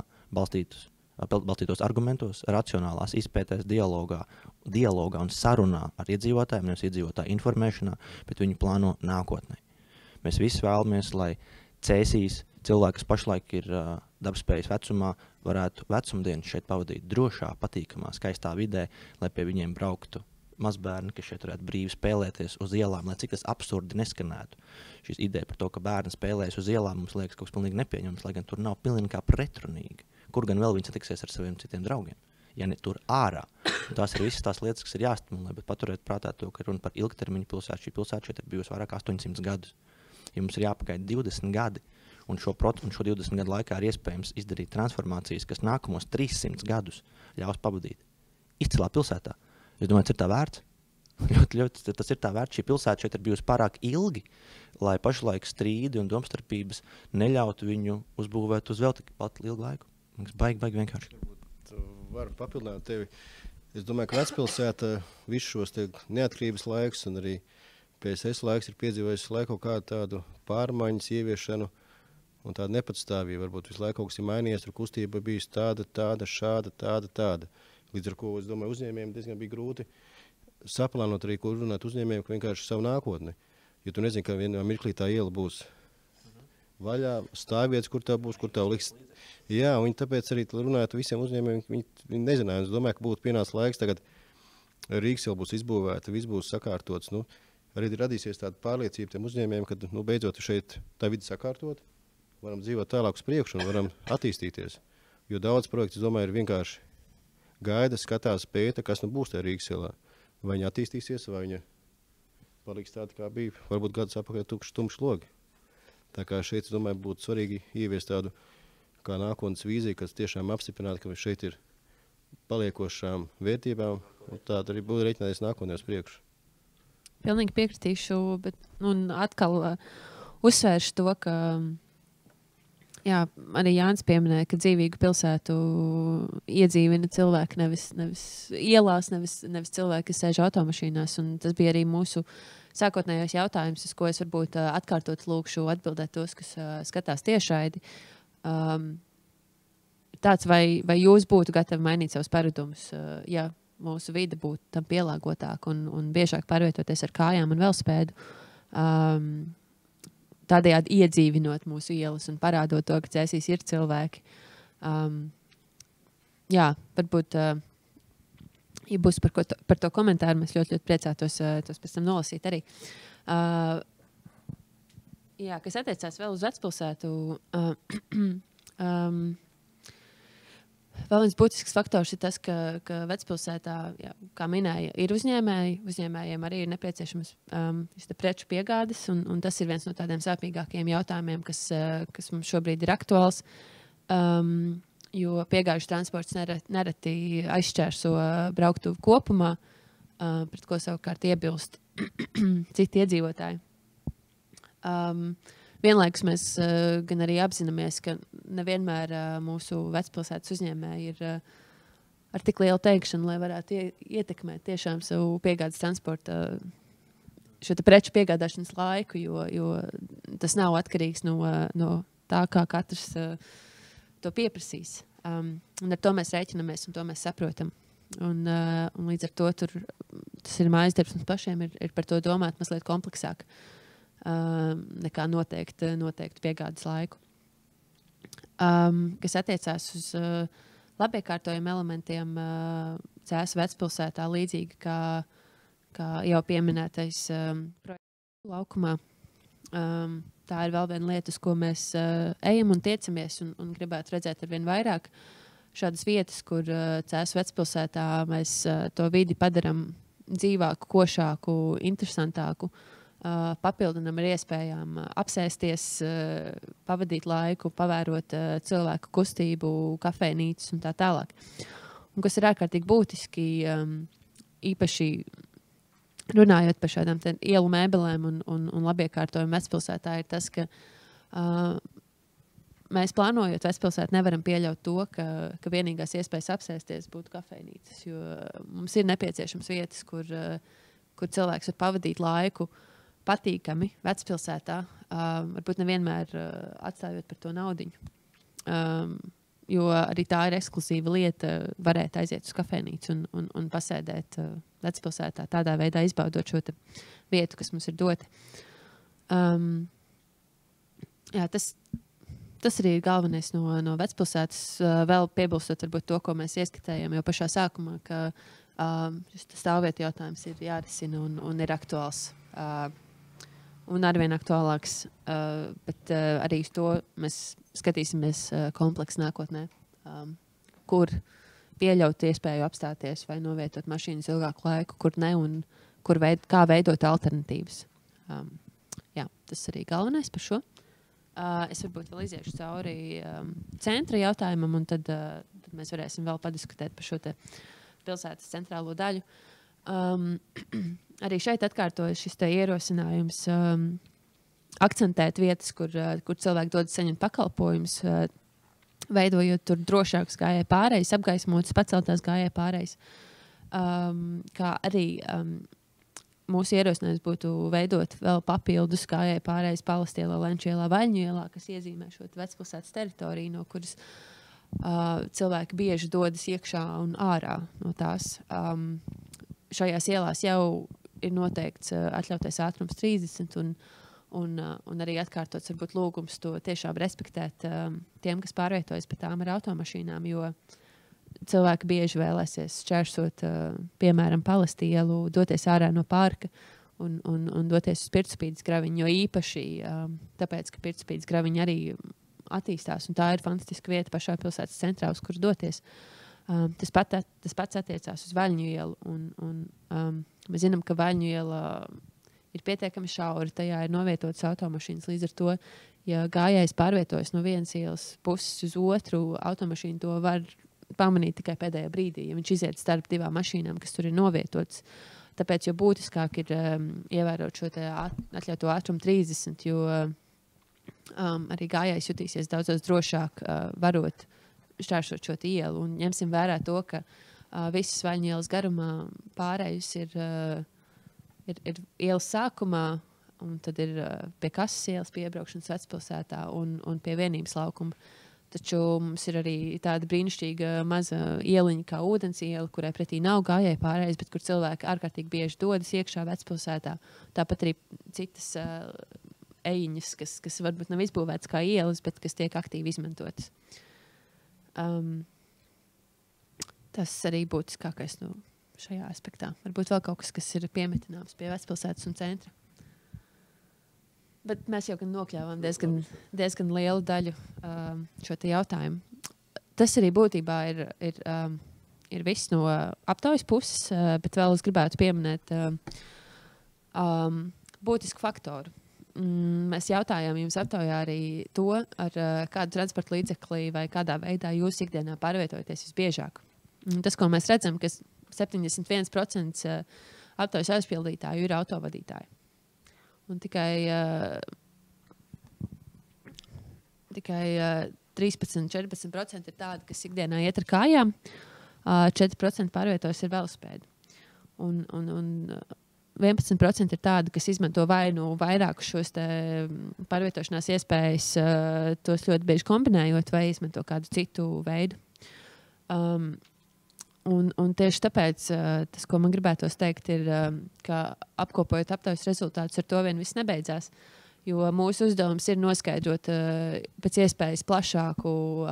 balstītos argumentos, racionālās izpētēs, dialogā un sarunā ar iedzīvotājiem, nevis iedzīvotāju informēšanā, bet viņi plāno nākotnē. Mēs visi vēlamies, lai Cēsīs cilvēki, kas pašlaik ir darbspējas vecumā, varētu vecumdienas šeit pavadīt drošā, patīkamā, skaistā vidē, lai pie viņiem brauktu mazbērni, kas šeit varētu brīvi spēlēties uz ielām, lai cik tas absurdi neskanētu. Šīs ideja par to, ka bērni spēlēs uz ielām, mums liekas kaut kas pilnīgi nepieņemams, lai gan tur nav pilnīgi kā pretrunīgi. Kur gan vēl viņi satiksies ar saviem citiem draugiem? Ja ne tur ārā. Un tās ir visas tās lietas, kas ir jāstimulē, bet paturēt prātā to, ka runa par ilgtermiņu pilsētu. Šī pilsēta šeit ir bijusi vairāk 800 gadus. Ja mums ir jāpagaida 20 gadi, un šo 20 gadu laikā ir iespējams izdarīt transformācijas, kas nākamos 300 gadus ļaus pavadīt izcilā pilsētā. Es domāju, tas ir tā vērts. Ļoti, tas ir tā vērts. Šī pilsēta šeit ir bijusi pārāk ilgi, lai pašlaik strīdi un domstarpības neļautu viņu uzbūvēt uz vēl tik ilgu laiku. Baigi vienkārši. Varu papildināt tevi. Es domāju, ka vecpilsēta visus šos neatkarības laikus un arī PSS laiks ir piedzīvojis laiku kādu tādu pārmaiņas ieviešanu un tādu nepatstāvību. Varbūt visu laiku kaut kas ir mainījies, tur kustība bijusi tāda, šāda. Līdz ar ko, es domāju, uzņēmējiem diezgan bija grūti saplānot arī, ko runāt uzņēmējiem, ka vienkārši savu nākotni. Jo tu nezini, ka vienā mirklī tā iela būs vaļā, stāvvietas, kur tā būs, kur tā liks. Jā, un tāpēc arī runājot visiem uzņēmējiem, viņi nezināja. Es domāju, ka būtu pienācis laiks tagad, Rīgas jau būs izbūvēta, viss būs sakārtots. Arī radīsies tāda pārliecība tiem uzņēmējiem, ka beidzot šeit tā vide sakārtot, varam dzīvot tālāk uz priekšu un varam attīstīties. Jo daudz projektu, es domāju, ir vienkārši gaida, skatās, pēta, kas būs tajā Rīgas ielā. Vai viņa attīstīsies, vai viņa paliks tāda, kā bija, varbūt gadus apakaļ tumšs logi. Tā kā šeit, es domāju, būtu svarīgi ieviest tādu kā nākotnes vīziju, kas tiešām apstiprinātu, ka šeit ir paliekošām vērtībām, un tāda arī būtu reiķināties nākotnē uz priekšu. Pilnīgi piekritīšu, bet atkal uzsvēršu to, ka jā, arī Jānis pieminēja, ka dzīvīgu pilsētu iedzīvina cilvēki nevis ielās, nevis cilvēki, kas sēž automašīnās. Un tas bija arī mūsu sākotnējais jautājums, uz ko es varbūt atkārtot lūkšu atbildēt tos, kas skatās tiešraidi. Tāds, vai jūs būtu gatavi mainīt savus paradumus, ja mūsu vide būtu tam pielāgotāka un biežāk pārvietoties ar kājām un velosipēdu? Tādējādi iedzīvinot mūsu ielas un parādot to, ka Cēsīs ir cilvēki. Jā, varbūt, ja būs par to komentāru, mēs ļoti priecātos tos pēc tam nolasīt arī. Jā, kas attiecās vēl uz vecpilsētu, vēl viens būtisks faktors ir tas, ka vecpilsētā, jā, kā minēja, ir uzņēmēji. Uzņēmējiem arī ir nepieciešams preču piegādes, un tas ir viens no tādiem sāpīgākajiem jautājumiem, kas mums šobrīd ir aktuāls. Jo piegāžu transports nereti aizšķērso brauktuvi kopumā, pret ko savukārt iebilst citi iedzīvotāji. Vienlaikus mēs gan arī apzināmies, ka nevienmēr mūsu vecpilsētas uzņēmēji ir ar tik lielu teikšanu, lai varētu ietekmēt tiešām savu piegādes transporta šo preču piegādāšanas laiku, jo tas nav atkarīgs no tā, kā katrs to pieprasīs. Un ar to mēs rēķinamies un to mēs saprotam. Un līdz ar to tas ir mājas darbs mums pašiem, ir par to domāt mazliet kompleksāk. Nekā noteikti piegādes laiku. Kas attiecās uz labiekārtojumiem elementiem Cēsu vecpilsētā, līdzīgi kā jau pieminētais projekts laukumā. Tā ir vēl viena lieta, uz ko mēs ejam un tiecamies un gribētu redzēt arvien vairāk šādas vietas, kur Cēsu vecpilsētā mēs to vidi padaram dzīvāku, košāku, interesantāku. papildinam ar iespējām apsēsties, pavadīt laiku, pavērot cilvēku kustību, kafejnīcas un tā tālāk. Un kas ir ārkārtīgi būtiski, īpaši runājot par šādām ielu mēbelēm un labiekārtojumu vecpilsētā, ir tas, ka mēs plānojot vecpilsētu nevaram pieļaut to, ka vienīgās iespējas apsēsties būtu kafejnīcas, jo mums ir nepieciešams vietas, kur cilvēks var pavadīt laiku patīkami vecpilsētā, varbūt nevienmēr atstājot par to naudiņu. Jo arī tā ir ekskluzīva lieta varēt aiziet uz kafejnīcu un pasēdēt vecpilsētā, tādā veidā izbaudot šo vietu, kas mums ir dota. Tas arī ir galvenais no vecpilsētas. Vēl piebilstot varbūt to, ko mēs ieskatējam jau pašā sākumā, ka šis stāvvietu jautājums ir jārisina un ir aktuāls. Un arvien aktuālāks, bet arī uz to mēs skatīsimies kompleksi nākotnē, kur pieļaut iespēju apstāties vai novietot mašīnas ilgāku laiku, kur ne, un kā veidot alternatīvas. Tas arī galvenais par šo. Es varbūt vēl iziešu cauri centra jautājumam, un tad mēs varēsim vēl padiskutēt par šo pilsētas centrālo daļu. Arī šeit atkārtojas šis ierosinājums akcentēt vietas, kur cilvēki dodas saņemt pakalpojumus, veidojot tur drošākas gājēju pārējas, apgaismotas, paceltās gājēju pārējas. Kā arī mūsu ierosinājums būtu veidot vēl papildus gājēju pārējas Palastielā, Lenčielā, Vaļņielā, kas iezīmē šo vecpilsētas teritoriju, no kuras cilvēki bieži dodas iekšā un ārā no tās. Šajās ielās jau ir noteikts atļautais ātrums 30 un arī atkārtots varbūt lūgums to tiešām respektēt tiem, kas pārvietojas pa tām ar automašīnām, jo cilvēki bieži vēlēsies šķērsot, piemēram, Palastielu, doties ārā no parka un doties uz Pirtspīdes graviņu, jo īpaši tāpēc, ka Pirtspīdes graviņa arī attīstās, un tā ir fantastiska vieta pašā pilsētas centrā, uz kur doties. Tas pats attiecās uz Vaļņu ielu, un mēs zinām, ka Vaļņu iela ir pietiekami šaura, tajā ir novietotas automašīnas. Līdz ar to, ja gājējs pārvietojas no vienas ielas puses uz otru, automašīnu to var pamanīt tikai pēdējā brīdī, ja viņš iziet starp divām mašīnām, kas tur ir novietotas. Tāpēc jau būtiskāk ir ievērot šo atļauto ātrumu 30, jo arī gājējs jutīsies daudz drošāk, varot šķērsot šo ielu. Un ņemsim vērā to, ka visas Vaļņu ielas garumā pārējus ir ielas sākumā, un tad ir pie Kasas ielas piebraukšanas vecpilsētā un pie Vienības laukuma. Taču mums ir arī tāda brīnišķīga maza ieliņa kā Ūdens iela, kurai pretī nav gājēju pārējais, bet kur cilvēki ārkārtīgi bieži dodas iekšā vecpilsētā. Tāpat arī citas ejiņas, kas varbūt nav izbūvētas kā ielas, bet kas tiek aktīvi izmantotas. Tas arī būtiskākais šajā aspektā. Varbūt vēl kaut kas ir piemetināms pie vecpilsētas un centra. Bet mēs jau gan nokļāvām diezgan lielu daļu šo te jautājumu. Tas arī būtībā ir viss no aptaujas puses, bet vēl es gribētu pieminēt būtisku faktoru. Mēs jautājām jums aptaujā arī to, ar kādu transporta līdzekli vai kādā veidā jūs ikdienā pārvietojaties visbiežāk. Tas, ko mēs redzam, ka 71% aptaujas aizpildītāju ir autovadītāji. Un tikai 13-14% ir tādi, kas ikdienā iet ar kājām, 4% pārvietojas ar velosipēdu. Un 11% ir tādi, kas izmanto vai vairākus šos pārvietošanās iespējas, tos ļoti bieži kombinējot, vai izmanto kādu citu veidu. Un tieši tāpēc tas, ko man gribētos teikt, ir, ka apkopojot aptaujas rezultātus, ar to vien viss nebeidzās. Jo mūsu uzdevums ir noskaidrot pēc iespējas plašāku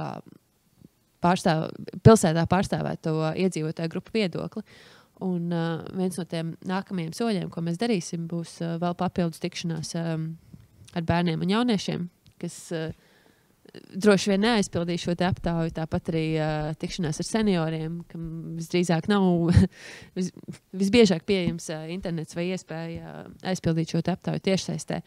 pilsētā pārstāvēto iedzīvotāju grupu viedokli. Un viens no tiem nākamajiem soļiem, ko mēs darīsim, būs vēl papildus tikšanās ar bērniem un jauniešiem, kas droši vien neaizpildīju šo te aptauju, tāpat arī tikšanās ar senioriem, kam visdrīzāk nav visbiežāk pieejams internets vai iespēja aizpildīt šo te aptauju tiešsaistē.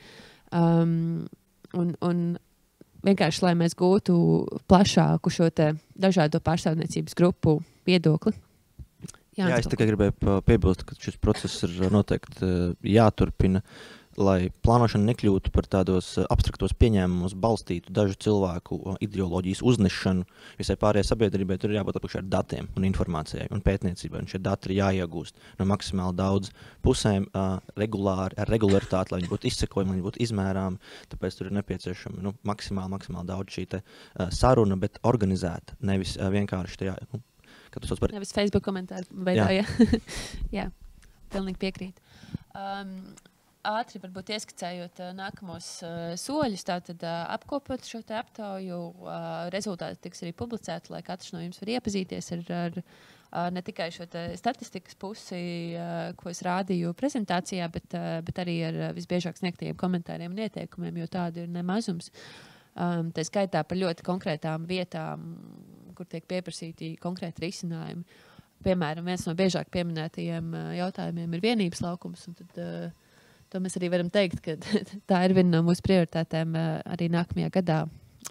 Un vienkārši, lai mēs gūtu plašāku šo te dažādo pārstāvniecības grupu viedokli. Jā, es tikai gribēju piebilst, ka šis process ir noteikti jāturpina, lai plānošana nekļūtu par tādos abstraktos pieņēmumus balstītu dažu cilvēku ideoloģijas uznešanu. Visai pārējai sabiedrībai tur ir jābūt apakšā ar datiem un informācijai un pētniecībai. Un šie dati ir jāiegūst no maksimāli daudz pusēm regulāri, ar regularitāti, lai viņi būtu izsekojami, lai viņi būtu izmērāmi. Tāpēc tur ir nepieciešama maksimāli daudz šī te saruna, bet organizēta, nevis vienkārši tajā. Nevis Facebook komentāru veidā, jā, pilnīgi piekrīt. Ātri varbūt ieskicējot nākamos soļus, tātad apkopot šo te aptauju, rezultāti tiks arī publicēti, lai katrs no jums var iepazīties ar ne tikai šo te statistikas pusi, ko es rādīju prezentācijā, bet arī ar visbiežāk sniegtajiem komentāriem un ieteikumiem, jo tādu ir nemazums. Tā skaitā par ļoti konkrētām vietām, kur tiek pieprasīti konkrēti risinājumi. Piemēram, viens no biežāk pieminētajiem jautājumiem ir vienības laukums, un tad to mēs arī varam teikt, ka tā ir viena no mūsu prioritātēm arī nākamajā gadā.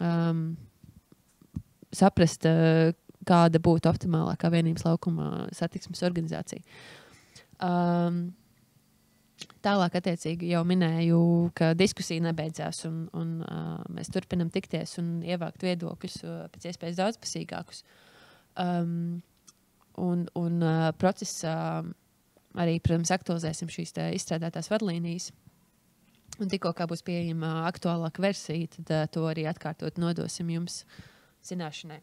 Saprast, kāda būtu optimālākā vienības laukuma satiksmes organizācija. Tālāk, attiecīgi, jau minēju, ka diskusija nebeidzās, un mēs turpinam tikties un ievākt viedokļus pēc iespējas daudzpusīgākus. Un procesā arī, protams, aktualizēsim šīs izstrādātās vadlīnijas. Un tikko kā būs pieejama aktuālāka versija, tad to arī atkārtot nodosim jums zināšanai.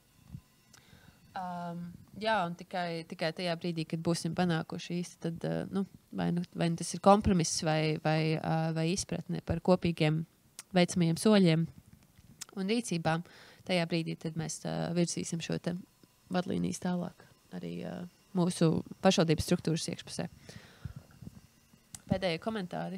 Jā, un tikai tajā brīdī, kad būsim panākuši īsti, tad vai tas ir kompromiss vai izpratne par kopīgiem veicamajiem soļiem un rīcībām, tajā brīdī tad mēs virzīsim šo te vadlīnijas tālāk arī mūsu pašvaldības struktūras iekšpusē. Pēdējie komentāri.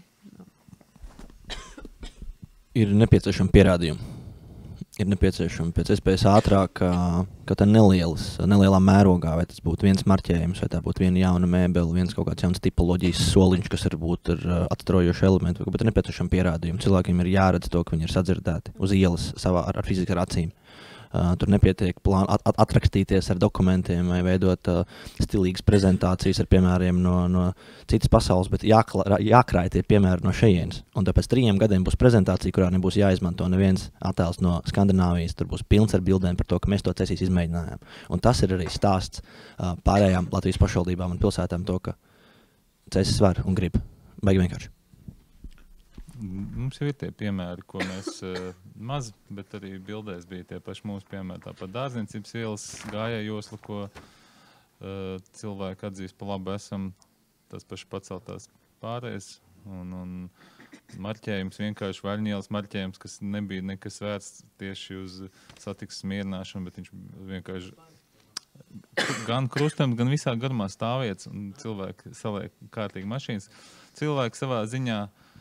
Ir nepieciešami pierādījumi. Ir nepieciešami pēc iespējas ātrāk, ka tā nelielā mērogā, vai tas būtu viens marķējums, vai tā būtu viena jauna mēbele, viens kaut kāds jauns tipoloģijas soliņš, kas varbūt ir atstrojoši elementi, bet ir nepieciešami pierādījumi. Cilvēkiem ir jāredz to, ka viņi ir sadzirdēti uz ielas ar fizikas acīm. Tur nepietiek atrakstīties ar dokumentiem vai veidot stilīgas prezentācijas ar piemēriem no citas pasaules, bet jākrāj tie piemēri no šejienes. Un tāpēc 3 gadiem būs prezentācija, kurā nebūs jāizmanto neviens attēls no Skandināvijas. Tur būs pilns ar bildēm par to, ka mēs to cēsīs izmēģinājām. Un tas ir arī stāsts pārējām Latvijas pašvaldībām un pilsētām to, ka cēsis var un grib. Baigi vienkārši. Mums jau ir tie piemēri, ko mēs maz, bet arī bildēs bija tie paši mūsu piemēri. Tāpat Dārzniecības ielas gājēju josla, ko cilvēki atzīst pa labu esam, tas paši paceltās pārējais. Un marķējums, vienkārši Vaļņielas marķējums, kas nebija nekas vērts tieši uz satiksmes mierināšanu, bet viņš vienkārši gan krustam, gan visā garumā stāvietas, un cilvēki saliek kārtīgi mašīnas. Cilvēki savā ziņā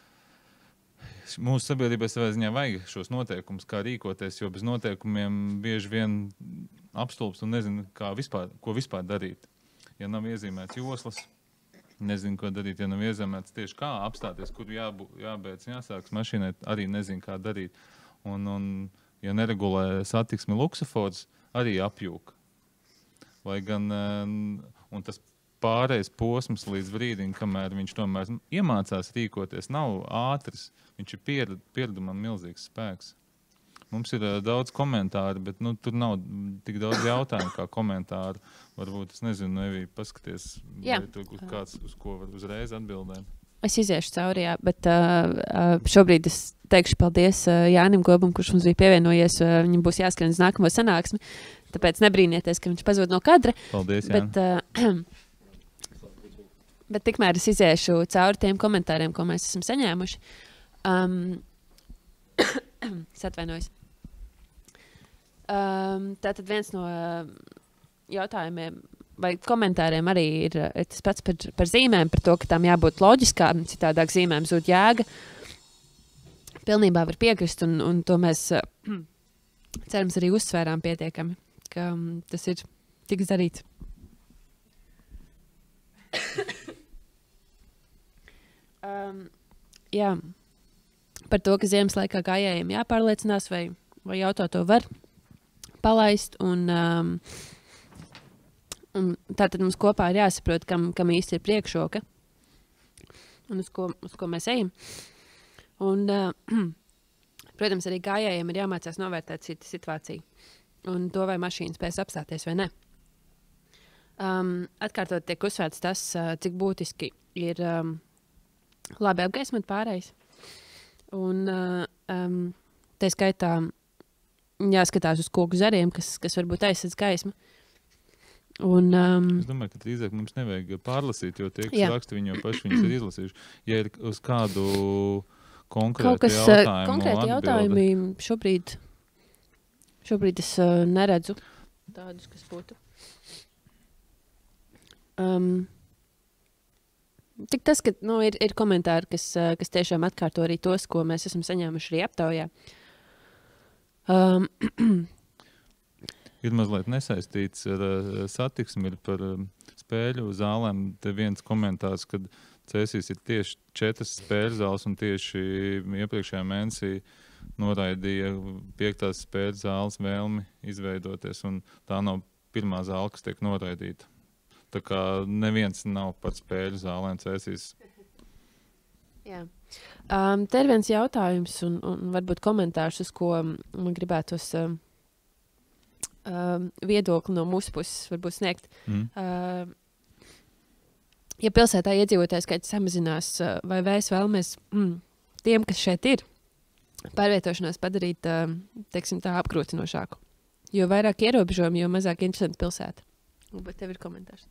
mūsu sabiedrībai savā ziņā vajag šos noteikumus, kā rīkoties, jo bez noteikumiem bieži vien apstulbs un nezinu, ko vispār darīt. Ja nav iezīmēts joslas, nezinu, ko darīt, ja nav iezīmēts tieši kā apstāties, kur jābeidz, jāsāks mašīnai, arī nezinu, kā darīt. Un ja neregulē satiksmi luksofors, arī apjūk. Lai gan, un tas pārējais posms līdz brīdim, kamēr viņš tomēr iemācās rīkoties, nav ātrs. Viņš ir pieredumam milzīgs spēks. Mums ir daudz komentāru, bet tur nav tik daudz jautājumu kā komentāru. Varbūt, es nezinu, Evija, paskaties, vai tur kāds, uz ko var uzreiz atbildēt. Es iziešu cauri, jā, bet šobrīd es teikšu paldies Jānim Gobam, kurš mums bija pievienojies. Viņam būs jāskrien uz nākamo sanāksmi, tāpēc nebrīnieties, ka viņš pazūd no kadra. Paldies, Jāni. Bet tikmēr es iziešu cauri tiem komentāriem, ko mēs esam saņēmuši. Es atvainojos. Tātad viens no jautājumiem vai komentāriem arī ir tas pats par zīmēm, par to, ka tām jābūt loģiskām, citādāk zīmēm zūd jēga. Pilnībā var piekrist, un to mēs cerams, arī uzsvērām pietiekami, ka tas ir tiks darīts. Jā, par to, ka ziemas laikā gājējiem jāpārliecinās, vai auto to var palaist. Un tātad mums kopā ir jāsaprot, kam īsti ir priekšroka un uz ko mēs ejam. Un, protams, arī gājējiem ir jāmācās novērtēt situāciju un to, vai mašīna spēs apstāties vai ne. Atkārtot tiek uzsvērts tas, cik būtiski ir labi apgaismot pārējais. Un tā skaitā jāskatās uz koku zariem, kas varbūt aizsadz gaismu. Un, es domāju, ka drīzāk mums nevajag pārlasīt, jo tie, kas raksta, viņi jau paši viņus ir izlasījuši. Ja ir uz kādu konkrētu jautājumu konkrēti jautājumi šobrīd es neredzu tādus, kas būtu. Tik tas, ka ir komentāri, kas tiešām atkārto arī tos, ko mēs esam saņēmuši arī aptaujā. Ir mazliet nesaistīts ar satiksmi, ir par spēļu zālēm. Te viens komentārs, kad Cēsīs ir tieši 4 spēļu zāles un tieši iepriekšējā mēnesī noraidīja 5. spēļu zāles vēlmi izveidoties, un tā nav pirmā zāle, kas tiek noraidīta. Tā kā neviens nav par spēļu zālēm Cēsīs. Jā. Te ir viens jautājums un varbūt komentārs, uz ko man gribētos viedokli no mūsu puses varbūt sniegt. Ja pilsētā iedzīvotājs skaits samazinās, vai mēs vēlamies tiem, kas šeit ir, pārvietošanās padarīt, teiksim tā, apgrūtinošāku. Jo vairāk ierobežojumi, jo mazāk interesanti pilsēta. Bet tev ir komentārs.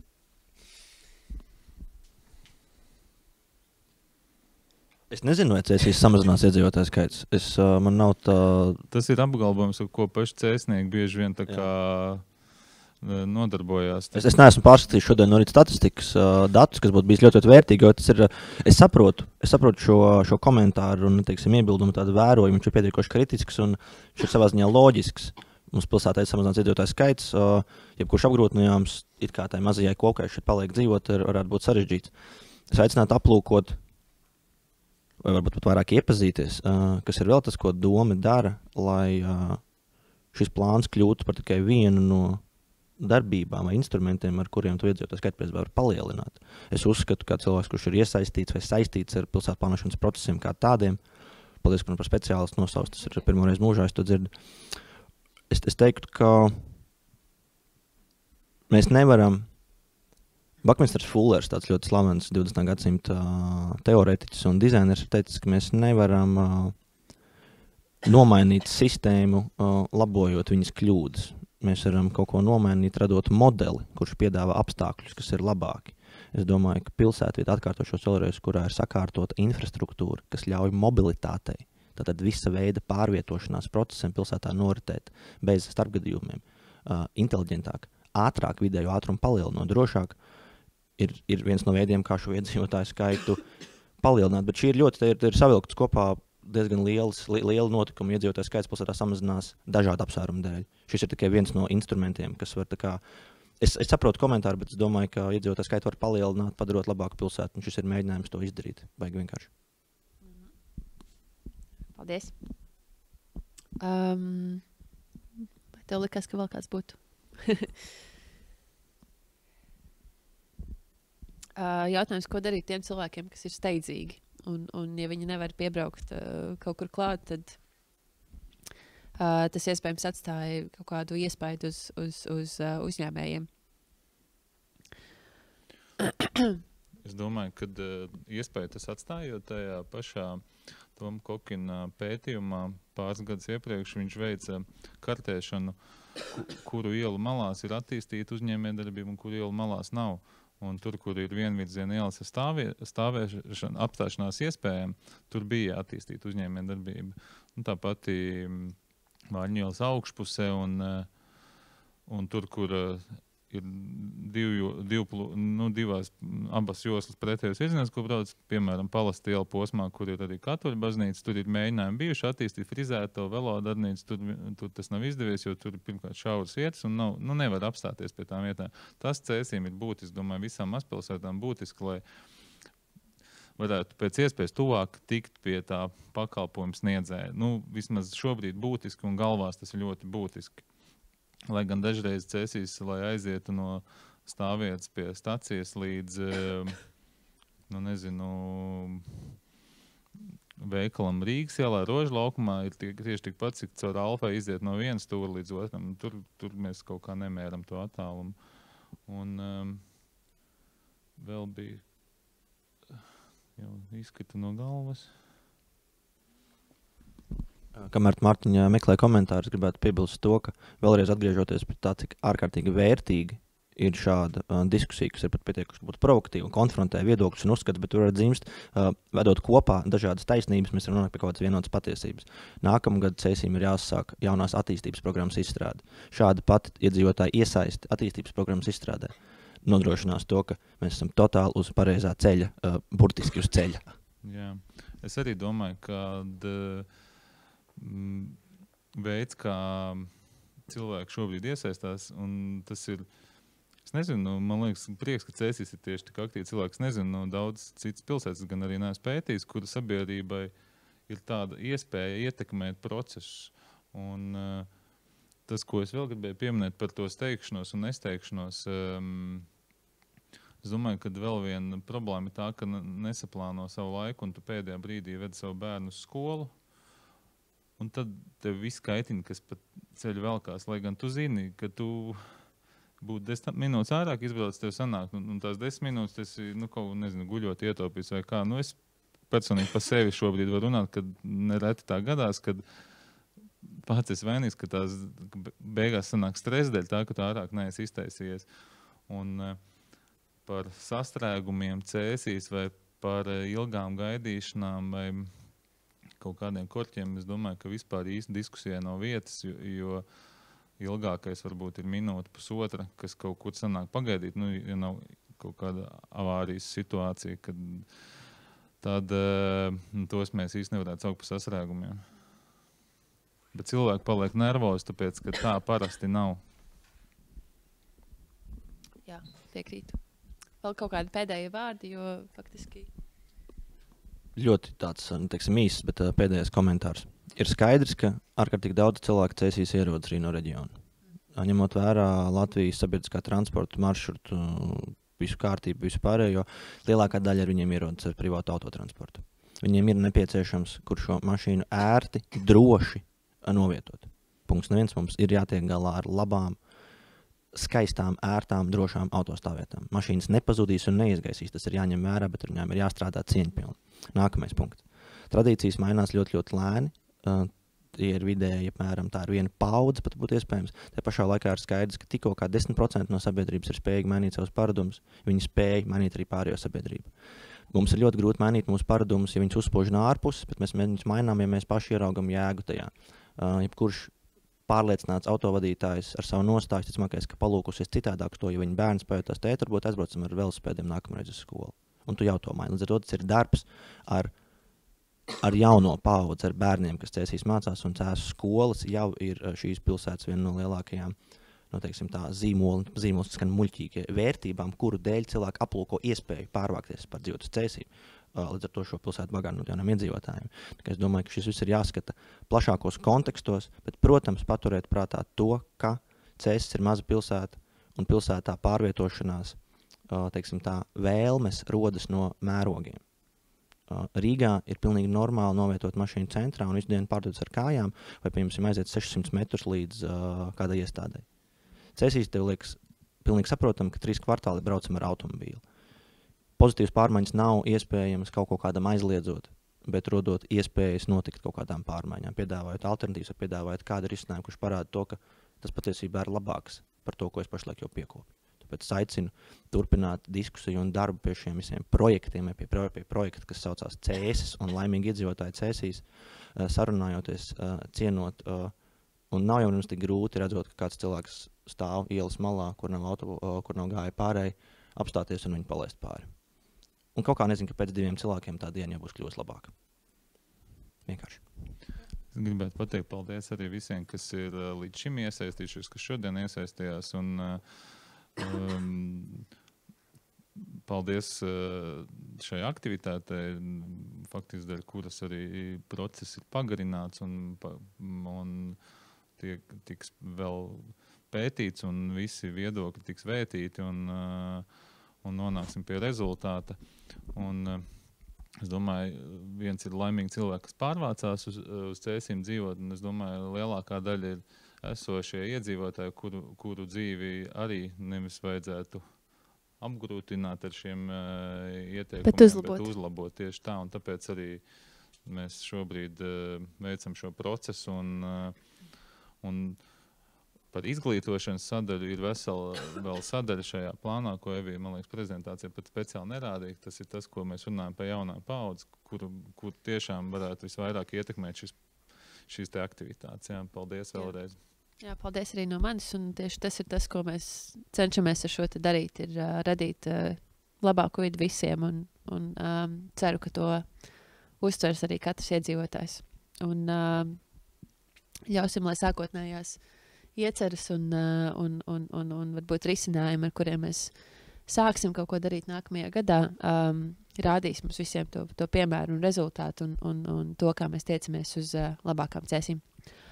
Es nezinu, vai Cēsīs samazinās iedzīvotāju skaits. Man nav tā... Tas ir apgalvojums, ar ko paši cēsnieki bieži vien tā kā nodarbojās. Es neesmu pārskatījis šodien no rīta statistikas datus, kas būtu bijis ļoti vērtīgi, jo tas ir... Es saprotu šo komentāru un, teiksim, iebildumu tādu vērojumu, viņš ir pietiekoši kritisks un viņš ir savā ziņā loģisks. Mums pilsētā ir samazināts iedzīvotāju skaits, jebkurš apgrūtinājums, it kā tai mazajai kokai šeit paliek dzīvot, varētu būt sarežģīts. Es aicinātu aplūkot, vai varbūt pat vairāk iepazīties, kas ir vēl tas, ko doma dara, lai šis plāns kļūtu par tikai vienu no darbībām vai instrumentiem, ar kuriem tu iedzīvotāju skaitu var palielināt. Es uzskatu, ka cilvēks, kurš ir iesaistīts vai saistīts ar pilsētu plānošanas procesiem kā tādiem, paldies, ka man par speciālistu nosauc, tas ir pirmoreiz mūžā, es to dzirdu. Es teiktu, ka mēs nevaram... Buckminsters Fullers, tāds ļoti slavens 20. gadsimta teorētiķis un dizainers, ir teicis, ka mēs nevaram nomainīt sistēmu, labojot viņas kļūdas. Mēs varam kaut ko nomainīt, radot modeli, kurš piedāvā apstākļus, kas ir labāki. Es domāju, ka pilsētvieta atkārtošos vēlreiz, kurā ir sakārtota infrastruktūra, kas ļauj mobilitātei. Tātad visa veida pārvietošanās procesiem pilsētā noritēt bez starpgadījumiem, inteliģentāk, ātrāk, vidēju ātrumu palielinot, drošāk, ir viens no veidiem, kā šo iedzīvotāju skaitu palielināt. Bet šī ir savilkts kopā diezgan liela notikuma. Iedzīvotāju skaits pilsētā samazinās dažādu apsvērumu dēļ. Šis ir tikai viens no instrumentiem, kas var tā kā... Es saprotu komentāru, bet es domāju, ka iedzīvotāju skaitu var palielināt, padarot labāku pilsētu. Un šis ir mēģinājums to izdarīt. Baigi vienkārši. Paldies. Vai tev likās, ka vēl kāds būtu? Jautājums, ko darīt tiem cilvēkiem, kas ir steidzīgi, un ja viņi nevar piebraukt kaut kur klāt, tad tas iespējams atstāja kaut kādu iespaidu uz uzņēmējiem. Es domāju, ka iespēja tas atstāja, jo tajā pašā Toma Kokina pētījumā pāris gadus iepriekš viņš veica kartēšanu, kuru ielu malās ir attīstīta uzņēmējdarbība un kuru ielu malās nav. Un tur, kur ir vienvirziena ielas stāvēšana, apstāšanās iespējām, tur bija attīstīta uzņēmējdarbība. Tāpat Vārņu ielas augšpusē un tur, kur ir abas joslas pretējos virzienās, ko brauc, piemēram, Palasti iela posmā, kur ir arī katoļu baznīca. Tur ir mēģinājumi bijuši attīstīt frizēto velodarnīcu. Tur tas nav izdevies, jo tur ir pirmkārt šauras vietas un nevar apstāties pie tām vietām. Tas Cēsīm ir būtiski, domāju, visām mazpilsētām būtiski, lai varētu pēc iespējas tuvāk tikt pie tā pakalpojuma sniedzēja. Vismaz šobrīd būtiski un galvās tas ir ļoti būtiski. Lai gan dažreiz Cēsīs, lai aizietu no stāvvietas pie stacijas līdz, veikalam Rīgas ielā, Rožu laukumā, ir tieši tikpat, cik caur Alfai iziet no vienas stūra līdz otram. Tur mēs kaut kā nemēram to attālumu. Un vēl bija, jau izkrita no galvas. Kamēr Mārtiņa meklē komentārus, gribētu piebilst to, ka vēlreiz atgriežoties pie tā, cik ārkārtīgi vērtīgi ir šāda diskusija, kas ir pat pietiekuši būt provokatīva, konfrontē viedokļus un uzskats, bet tur var dzimst, vedot kopā dažādas taisnības, mēs varam nonākt pie kaut kādas vienotas patiesības. Nākamgad Cēsīm ir jāsāk jaunās attīstības programmas izstrāde. Šāda pati iedzīvotāja iesaisti attīstības programmas izstrādē nodrošinās to, ka mēs esam totāli uz pareizā ceļa, burtiski uz ceļa. Jā. Es arī domāju, ka veids, kā cilvēki šobrīd iesaistās, un tas ir, es nezinu, man liekas, prieks, ka Cēsīs ir tieši tik aktīvi cilvēki. Es nezinu, daudz citas pilsētas gan arī neesmu pētījis, kura sabiedrībai ir tāda iespēja ietekmēt procesus. Un tas, ko es vēl gribēju pieminēt par to steigšanos un nesteigšanos, es domāju, ka vēl viena problēma ir tā, ka nesaplāno savu laiku, un tu pēdējā brīdī vedi savu bērnu uz skolu. Un tad tev viss kaitina, kas pat ceļu velkās, lai gan tu zini, ka tu būtu 10 minūtes ārāk izbrauc, tev sanāk, un tās 10 minūtes tas ir, kaut guļot ietaupīs vai kā. Es personīgi pa sevi šobrīd varu runāt, kad nereti tā gadās, kad pats esi vainīgs, ka tās beigās sanāk stresa dēļ tā, ka tu ārāk neesi iztaisījies. Un par sastrēgumiem Cēsīs vai par ilgām gaidīšanām vai kaut kādiem korķiem, es domāju, ka vispār īsti diskusijai nav vietas, jo ilgākais varbūt ir minūte, pusotra, kas kaut kur sanāk pagaidīt, ja nav kaut kāda avārijas situācija, tad tos mēs īsti nevarētu saukt par sastrēgumiem. Bet cilvēki paliek nervozi, tāpēc, ka tā parasti nav. Jā, piekrītu. Vēl kaut kādi pēdējie vārdi, jo faktiski... Ļoti tāds, īsts, bet pēdējais komentārs. Ir skaidrs, ka ārkārtīgi daudz cilvēku Cēsīs ierodas arī no reģiona. Ņemot vērā Latvijas sabiedriskā transporta maršrutu, visu kārtību, visu pārējo, lielākā daļa ar viņiem ierodas ar privātu autotransportu. Viņiem ir nepieciešams, kur šo mašīnu ērti, droši novietot. Punkts neviens, mums ir jātiek galā ar labām, skaistām, ērtām, drošām autostāvvietām. Mašīnas nepazudīs un neizgaisīs, tas ir jāņem vērā, bet viņām ir jāstrādā cieņpilni. Nākamais punkts. Tradīcijas mainās ļoti, ļoti lēni. Tie ir vidēji, apmēram tā ir viena paudze, pat būtu iespējams. Te pašā laikā ir skaidrs, ka tikko kā 10% no sabiedrības ir spējīgi mainīt savus paradumus, viņi spēj mainīt arī pārējo sabiedrību. Mums ir ļoti grūti mainīt mūsu paradumus, ja viņus uzspož no ārpuses, bet mēs viņus mainām, ja mēs paši ieraugam jēgu tajā. Jebkurš pārliecināts autovadītājs ar savu nostāju, ticamākais, ka palūkusies citādāk to, ja viņa bērns pajautās, tēt, varbūt aizbraucam ar velosipēdiem nākamreiz uz skolu. Un tu jau to maini. Līdz ar to tas ir darbs ar jauno paudzi, ar bērniem, kas Cēsīs mācās, un Cēsu skolas jau ir šīs pilsētas viena no lielākajām, zīmols skan muļķīgi vērtībām, kuru dēļ cilvēki aplūko iespēju pārvākties par dzīvot uz Cēsīm. Līdz ar to šo pilsētu bagātinu no jauniem iedzīvotājiem. Es domāju, ka šis viss ir jāskata plašākos kontekstos, bet, protams, paturēt prātā to, ka Cēsis ir maza pilsēta un pilsētā pārvietošanās, vēlmes rodas no mērogiem. Rīgā ir pilnīgi normāli novietot mašīnu centrā un visu dienu pārdodas ar kājām, vai, piemēram, aiziet 600 metrus līdz kādai iestādei. Cēsīs tev liekas pilnīgi saprotam, ka 3 kvartāli braucam ar automobīlu. Pozitīvas pārmaiņas nav iespējamas kaut ko kādam aizliedzot, bet rodot iespējas notikt kaut kādām pārmaiņām, piedāvājot alternatīvas, piedāvājot kādu risinājumu, kurš parāda to, ka tas patiesībā ir labāks par to, ko es pašlaik jau piekopu. Tāpēc es aicinu turpināt diskusiju un darbu pie šiem visiem projektiem, pie projekta, kas saucās Cēsis un laimīgi iedzīvotāji Cēsīs, sarunājoties, cienot Un nav jau mums tik grūti redzot, ka kāds cilvēks stāv ielas malā, kur nav gāja pārēji, apstāties un viņu palaist pāri. Un kaut kā nezinu, ka pēc 2 cilvēkiem tā diena jau būs kļūst labāka. Vienkārši. Es gribētu pateikt paldies arī visiem, kas ir līdz šim iesaistījušies, kas šodien iesaistījās. Un, paldies šai aktivitātei, faktiski dēļ kuras arī process ir pagarināts un tiks vēl pētīts un visi viedokļi tiks vētīti un nonāksim pie rezultāta. Un, es domāju, viens ir laimīgi cilvēki, kas pārvācās uz Cēsīm dzīvot, un es domāju, lielākā daļa ir esošie iedzīvotāji, kuru dzīvi arī nevis vajadzētu apgrūtināt ar šiem ieteikumiem, bet uzlabot tieši tā, un tāpēc arī mēs šobrīd veicam šo procesu, un par izglītošanas sadaļu ir vēl sadaļa šajā plānā, ko Evija, man liekas, prezentācija pat speciāli nerādīja. Tas ir tas, ko mēs runājam par jaunā paudzi, kur tiešām varētu visvairāk ietekmēt šīs te aktivitātes. Jā, paldies vēlreiz. Jā, paldies arī no manis, un tieši tas ir tas, ko mēs cenšamies ar šo te darīt, ir radīt labāku vidi visiem, un ceru, ka to uztvers arī katrs iedzīvotājs. Un ļausim, lai sākotnējās ieceras un varbūt risinājumi, ar kuriem mēs sāksim kaut ko darīt nākamajā gadā, rādīs mums visiem to piemēru un rezultātu un to, kā mēs tiecamies uz labākām Cēsīm.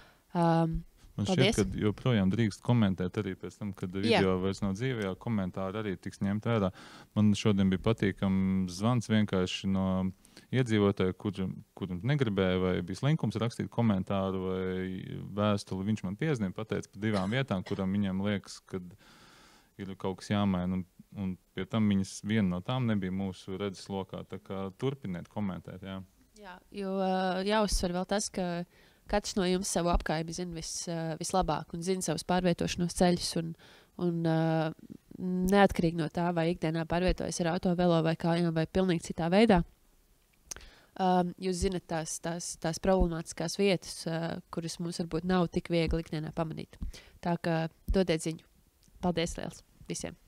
Man šķiet, ka joprojām drīkst komentēt arī pēc tam, kad video vairs nav dzīvē, komentāri arī tiks ņemt vērā. Man šodien bija patīkams zvans vienkārši no iedzīvotāju, kuram negribēja vai bija slinkums rakstīt komentāru vai vēstuli. Viņš man piezīmē, pateica par 2 vietām, kuram viņam liekas, ka ir kaut kas jāmaina. Un pie tam viena no tām nebija mūsu redzes lokā. Tā kā turpiniet komentēt. Jā, jo jāuzsver vēl tas, ka katrs no jums savu apkaimi zina vislabāk un zina savus pārvietošanos ceļus. Un neatkarīgi no tā, vai ikdienā pārvietojas ar auto, velo vai kājām vai pilnīgi citā veidā. Jūs zinat tās problemātiskās vietas, kuras mums varbūt nav tik viegli ikdienā pamanīt. Tā kā dodiet ziņu. Paldies liels visiem!